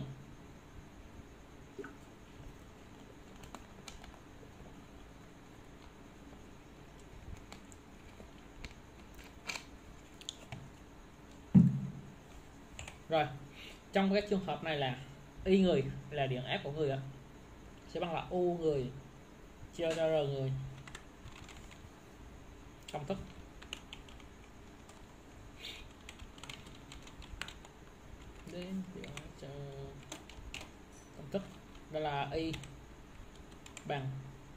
Rồi, trong cái trường hợp này là Y người là điện áp của người sẽ bằng là U người chia cho R người. Công thức đến công thức đó là Y bằng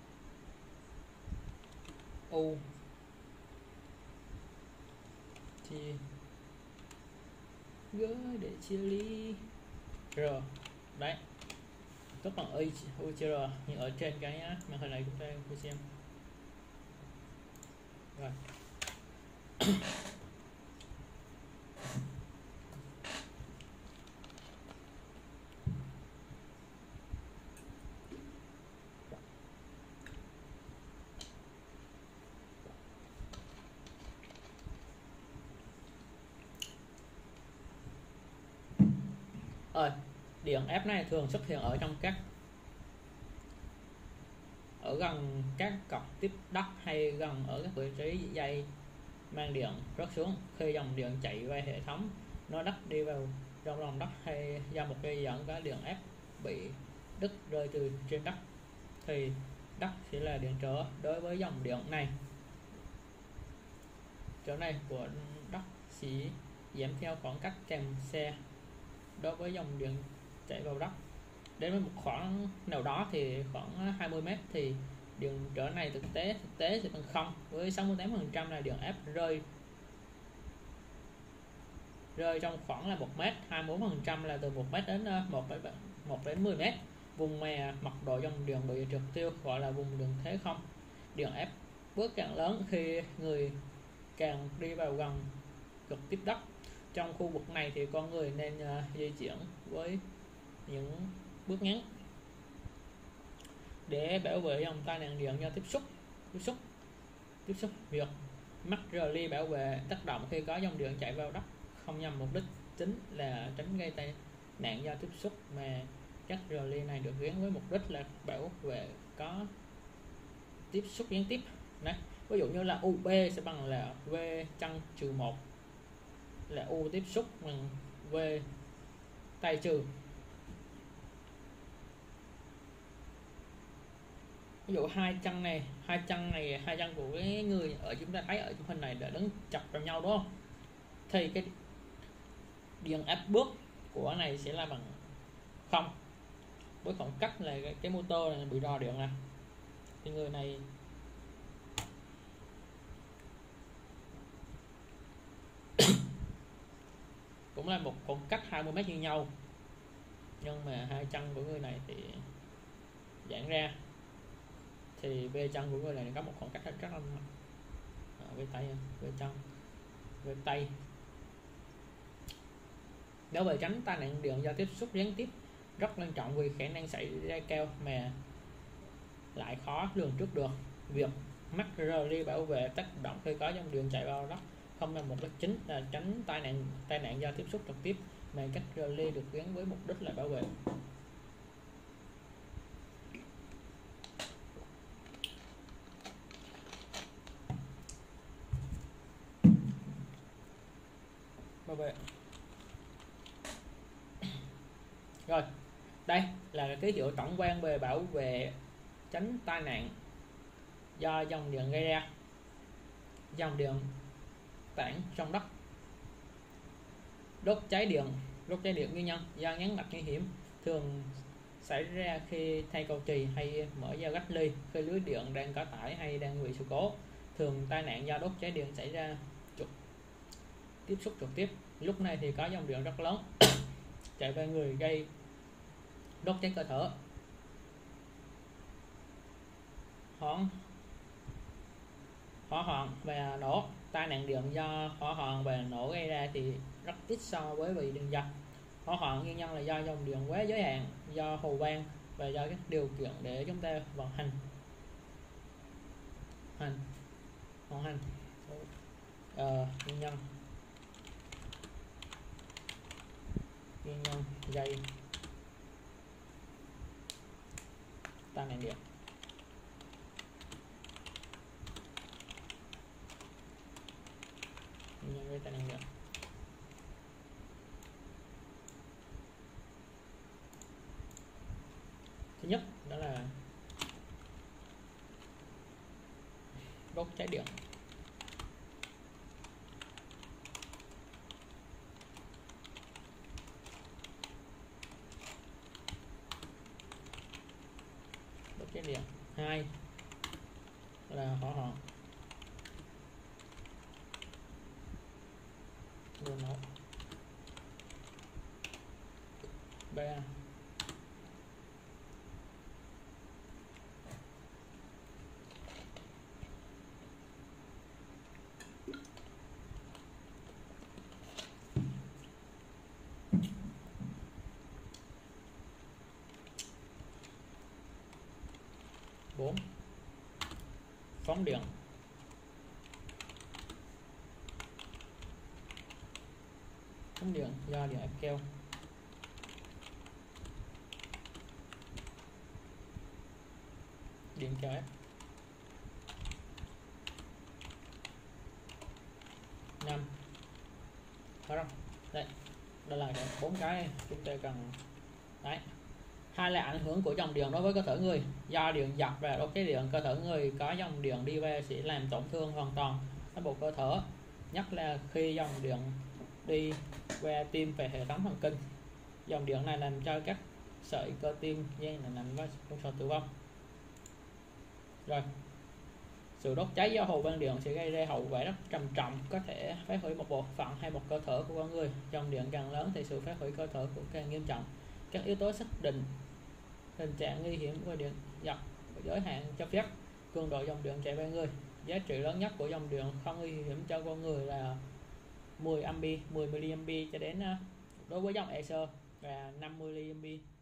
U chia G để chia ly R. Đấy, tức bằng Y U chia R như ở trên cái màn hình này chúng ta cùng xem. Rồi. Điện F này thường xuất hiện ở trong ở gần các cọc tiếp đất hay gần ở các vị trí dây mang điện rớt xuống. Khi dòng điện chạy qua hệ thống nó đắt đi vào trong lòng đất hay do một dây dẫn có điện F bị đứt rơi từ trên đất thì đất sẽ là điện trở đối với dòng điện này. Chỗ này của đất sẽ giảm theo khoảng cách kèm xe đối với dòng điện chạy vào đất. Đến với một khoảng nào đó thì khoảng 20 m thì điện trở này thực tế sẽ bằng 0, với 68% là điện F rơi trong khoảng là 1 m, 24% là từ 1 m đến 1 đến 10 m. Vùng mà mật độ dòng điện bị triệt tiêu gọi là vùng điện thế không. Điện F bước càng lớn khi người càng đi vào gần cực tiếp đất. Trong khu vực này thì con người nên di chuyển với những bước ngắn để bảo vệ dòng tai nạn điện do tiếp xúc. Việc mắc rờ ly bảo vệ tác động khi có dòng điện chạy vào đất không nhằm mục đích chính là tránh gây tai nạn do tiếp xúc, mà các rờ ly này được gắn với mục đích là bảo vệ có tiếp xúc gián tiếp. Đấy, ví dụ như là UB sẽ bằng là V chân trừ 1 là U tiếp xúc bằng V tay trừ. Ví dụ hai chân của cái người ở chúng ta thấy ở trong hình này đã đứng chặt vào nhau đúng không, thì cái điện áp bước của này sẽ là bằng 0, với khoảng cách là cái motor này bị rò điện nè, thì người này cũng là một khoảng cách 20 m như nhau, nhưng mà hai chân của người này thì giãn ra, thì về chân của người này có một khoảng cách rất là về tay. Nếu về tránh tai nạn điện do tiếp xúc gián tiếp rất quan trọng vì khả năng xảy ra cao mà lại khó lường trước được. Việc mắc rờ ly bảo vệ tác động khi có dòng điện chạy vào đất không là mục đích chính là tránh tai nạn do tiếp xúc trực tiếp, mà các rờ ly được gắn với mục đích là bảo vệ. Rồi, đây là cái ký hiệu tổng quan về bảo vệ tránh tai nạn do dòng điện gây ra. Dòng điện tản trong đất. Đốt cháy điện nguyên nhân do ngắn mạch nguy hiểm thường xảy ra khi thay cầu chì hay mở dao cách ly khi lưới điện đang có tải hay đang bị sự cố. Thường tai nạn do đốt cháy điện xảy ra tiếp xúc trực tiếp. Lúc này thì có dòng điện rất lớn chạy về người gây đốt cháy cơ thể. Hỏa hoạn và nổ. Tai nạn điện do hỏa hoạn và nổ gây ra thì rất ít so với bị điện giật. Hỏa hoạn nguyên nhân là do dòng điện quá giới hạn, do hồ quang và do các điều kiện để chúng ta vận hành nguyên nhân gây tai nạn điện. Thứ nhất đó là đốt cháy điện. cháy điện. 2 là hỏa hoạn, đồ nổ. 3 4 phóng điện. 5 điện do điện ép keo. điện keo ép. 5 có không? Đây, đây là 4 cái chúng ta cần. Đấy, 2 là ảnh hưởng của dòng điện đối với cơ thể người. Do điện giật và đốt cháy điện, cơ thể người có dòng điện đi về sẽ làm tổn thương hoàn toàn các bộ cơ thể, nhất là khi dòng điện đi qua tim về hệ thống thần kinh. Dòng điện này làm cho các sợi cơ tim dây là nằm có sự tử vong. Rồi, sự đốt cháy do hồ quang điện sẽ gây ra hậu quả rất trầm trọng, có thể phá hủy một bộ phận hay một cơ thể của con người. Dòng điện càng lớn thì sự phá hủy cơ thể cũng càng nghiêm trọng. Các yếu tố xác định tình trạng nguy hiểm của điện giật, giới hạn cho phép, cường độ dòng điện chạy qua người. Giá trị lớn nhất của dòng điện không nguy hiểm cho con người là 10 mA cho đến đối với dòng Acer và 50 mA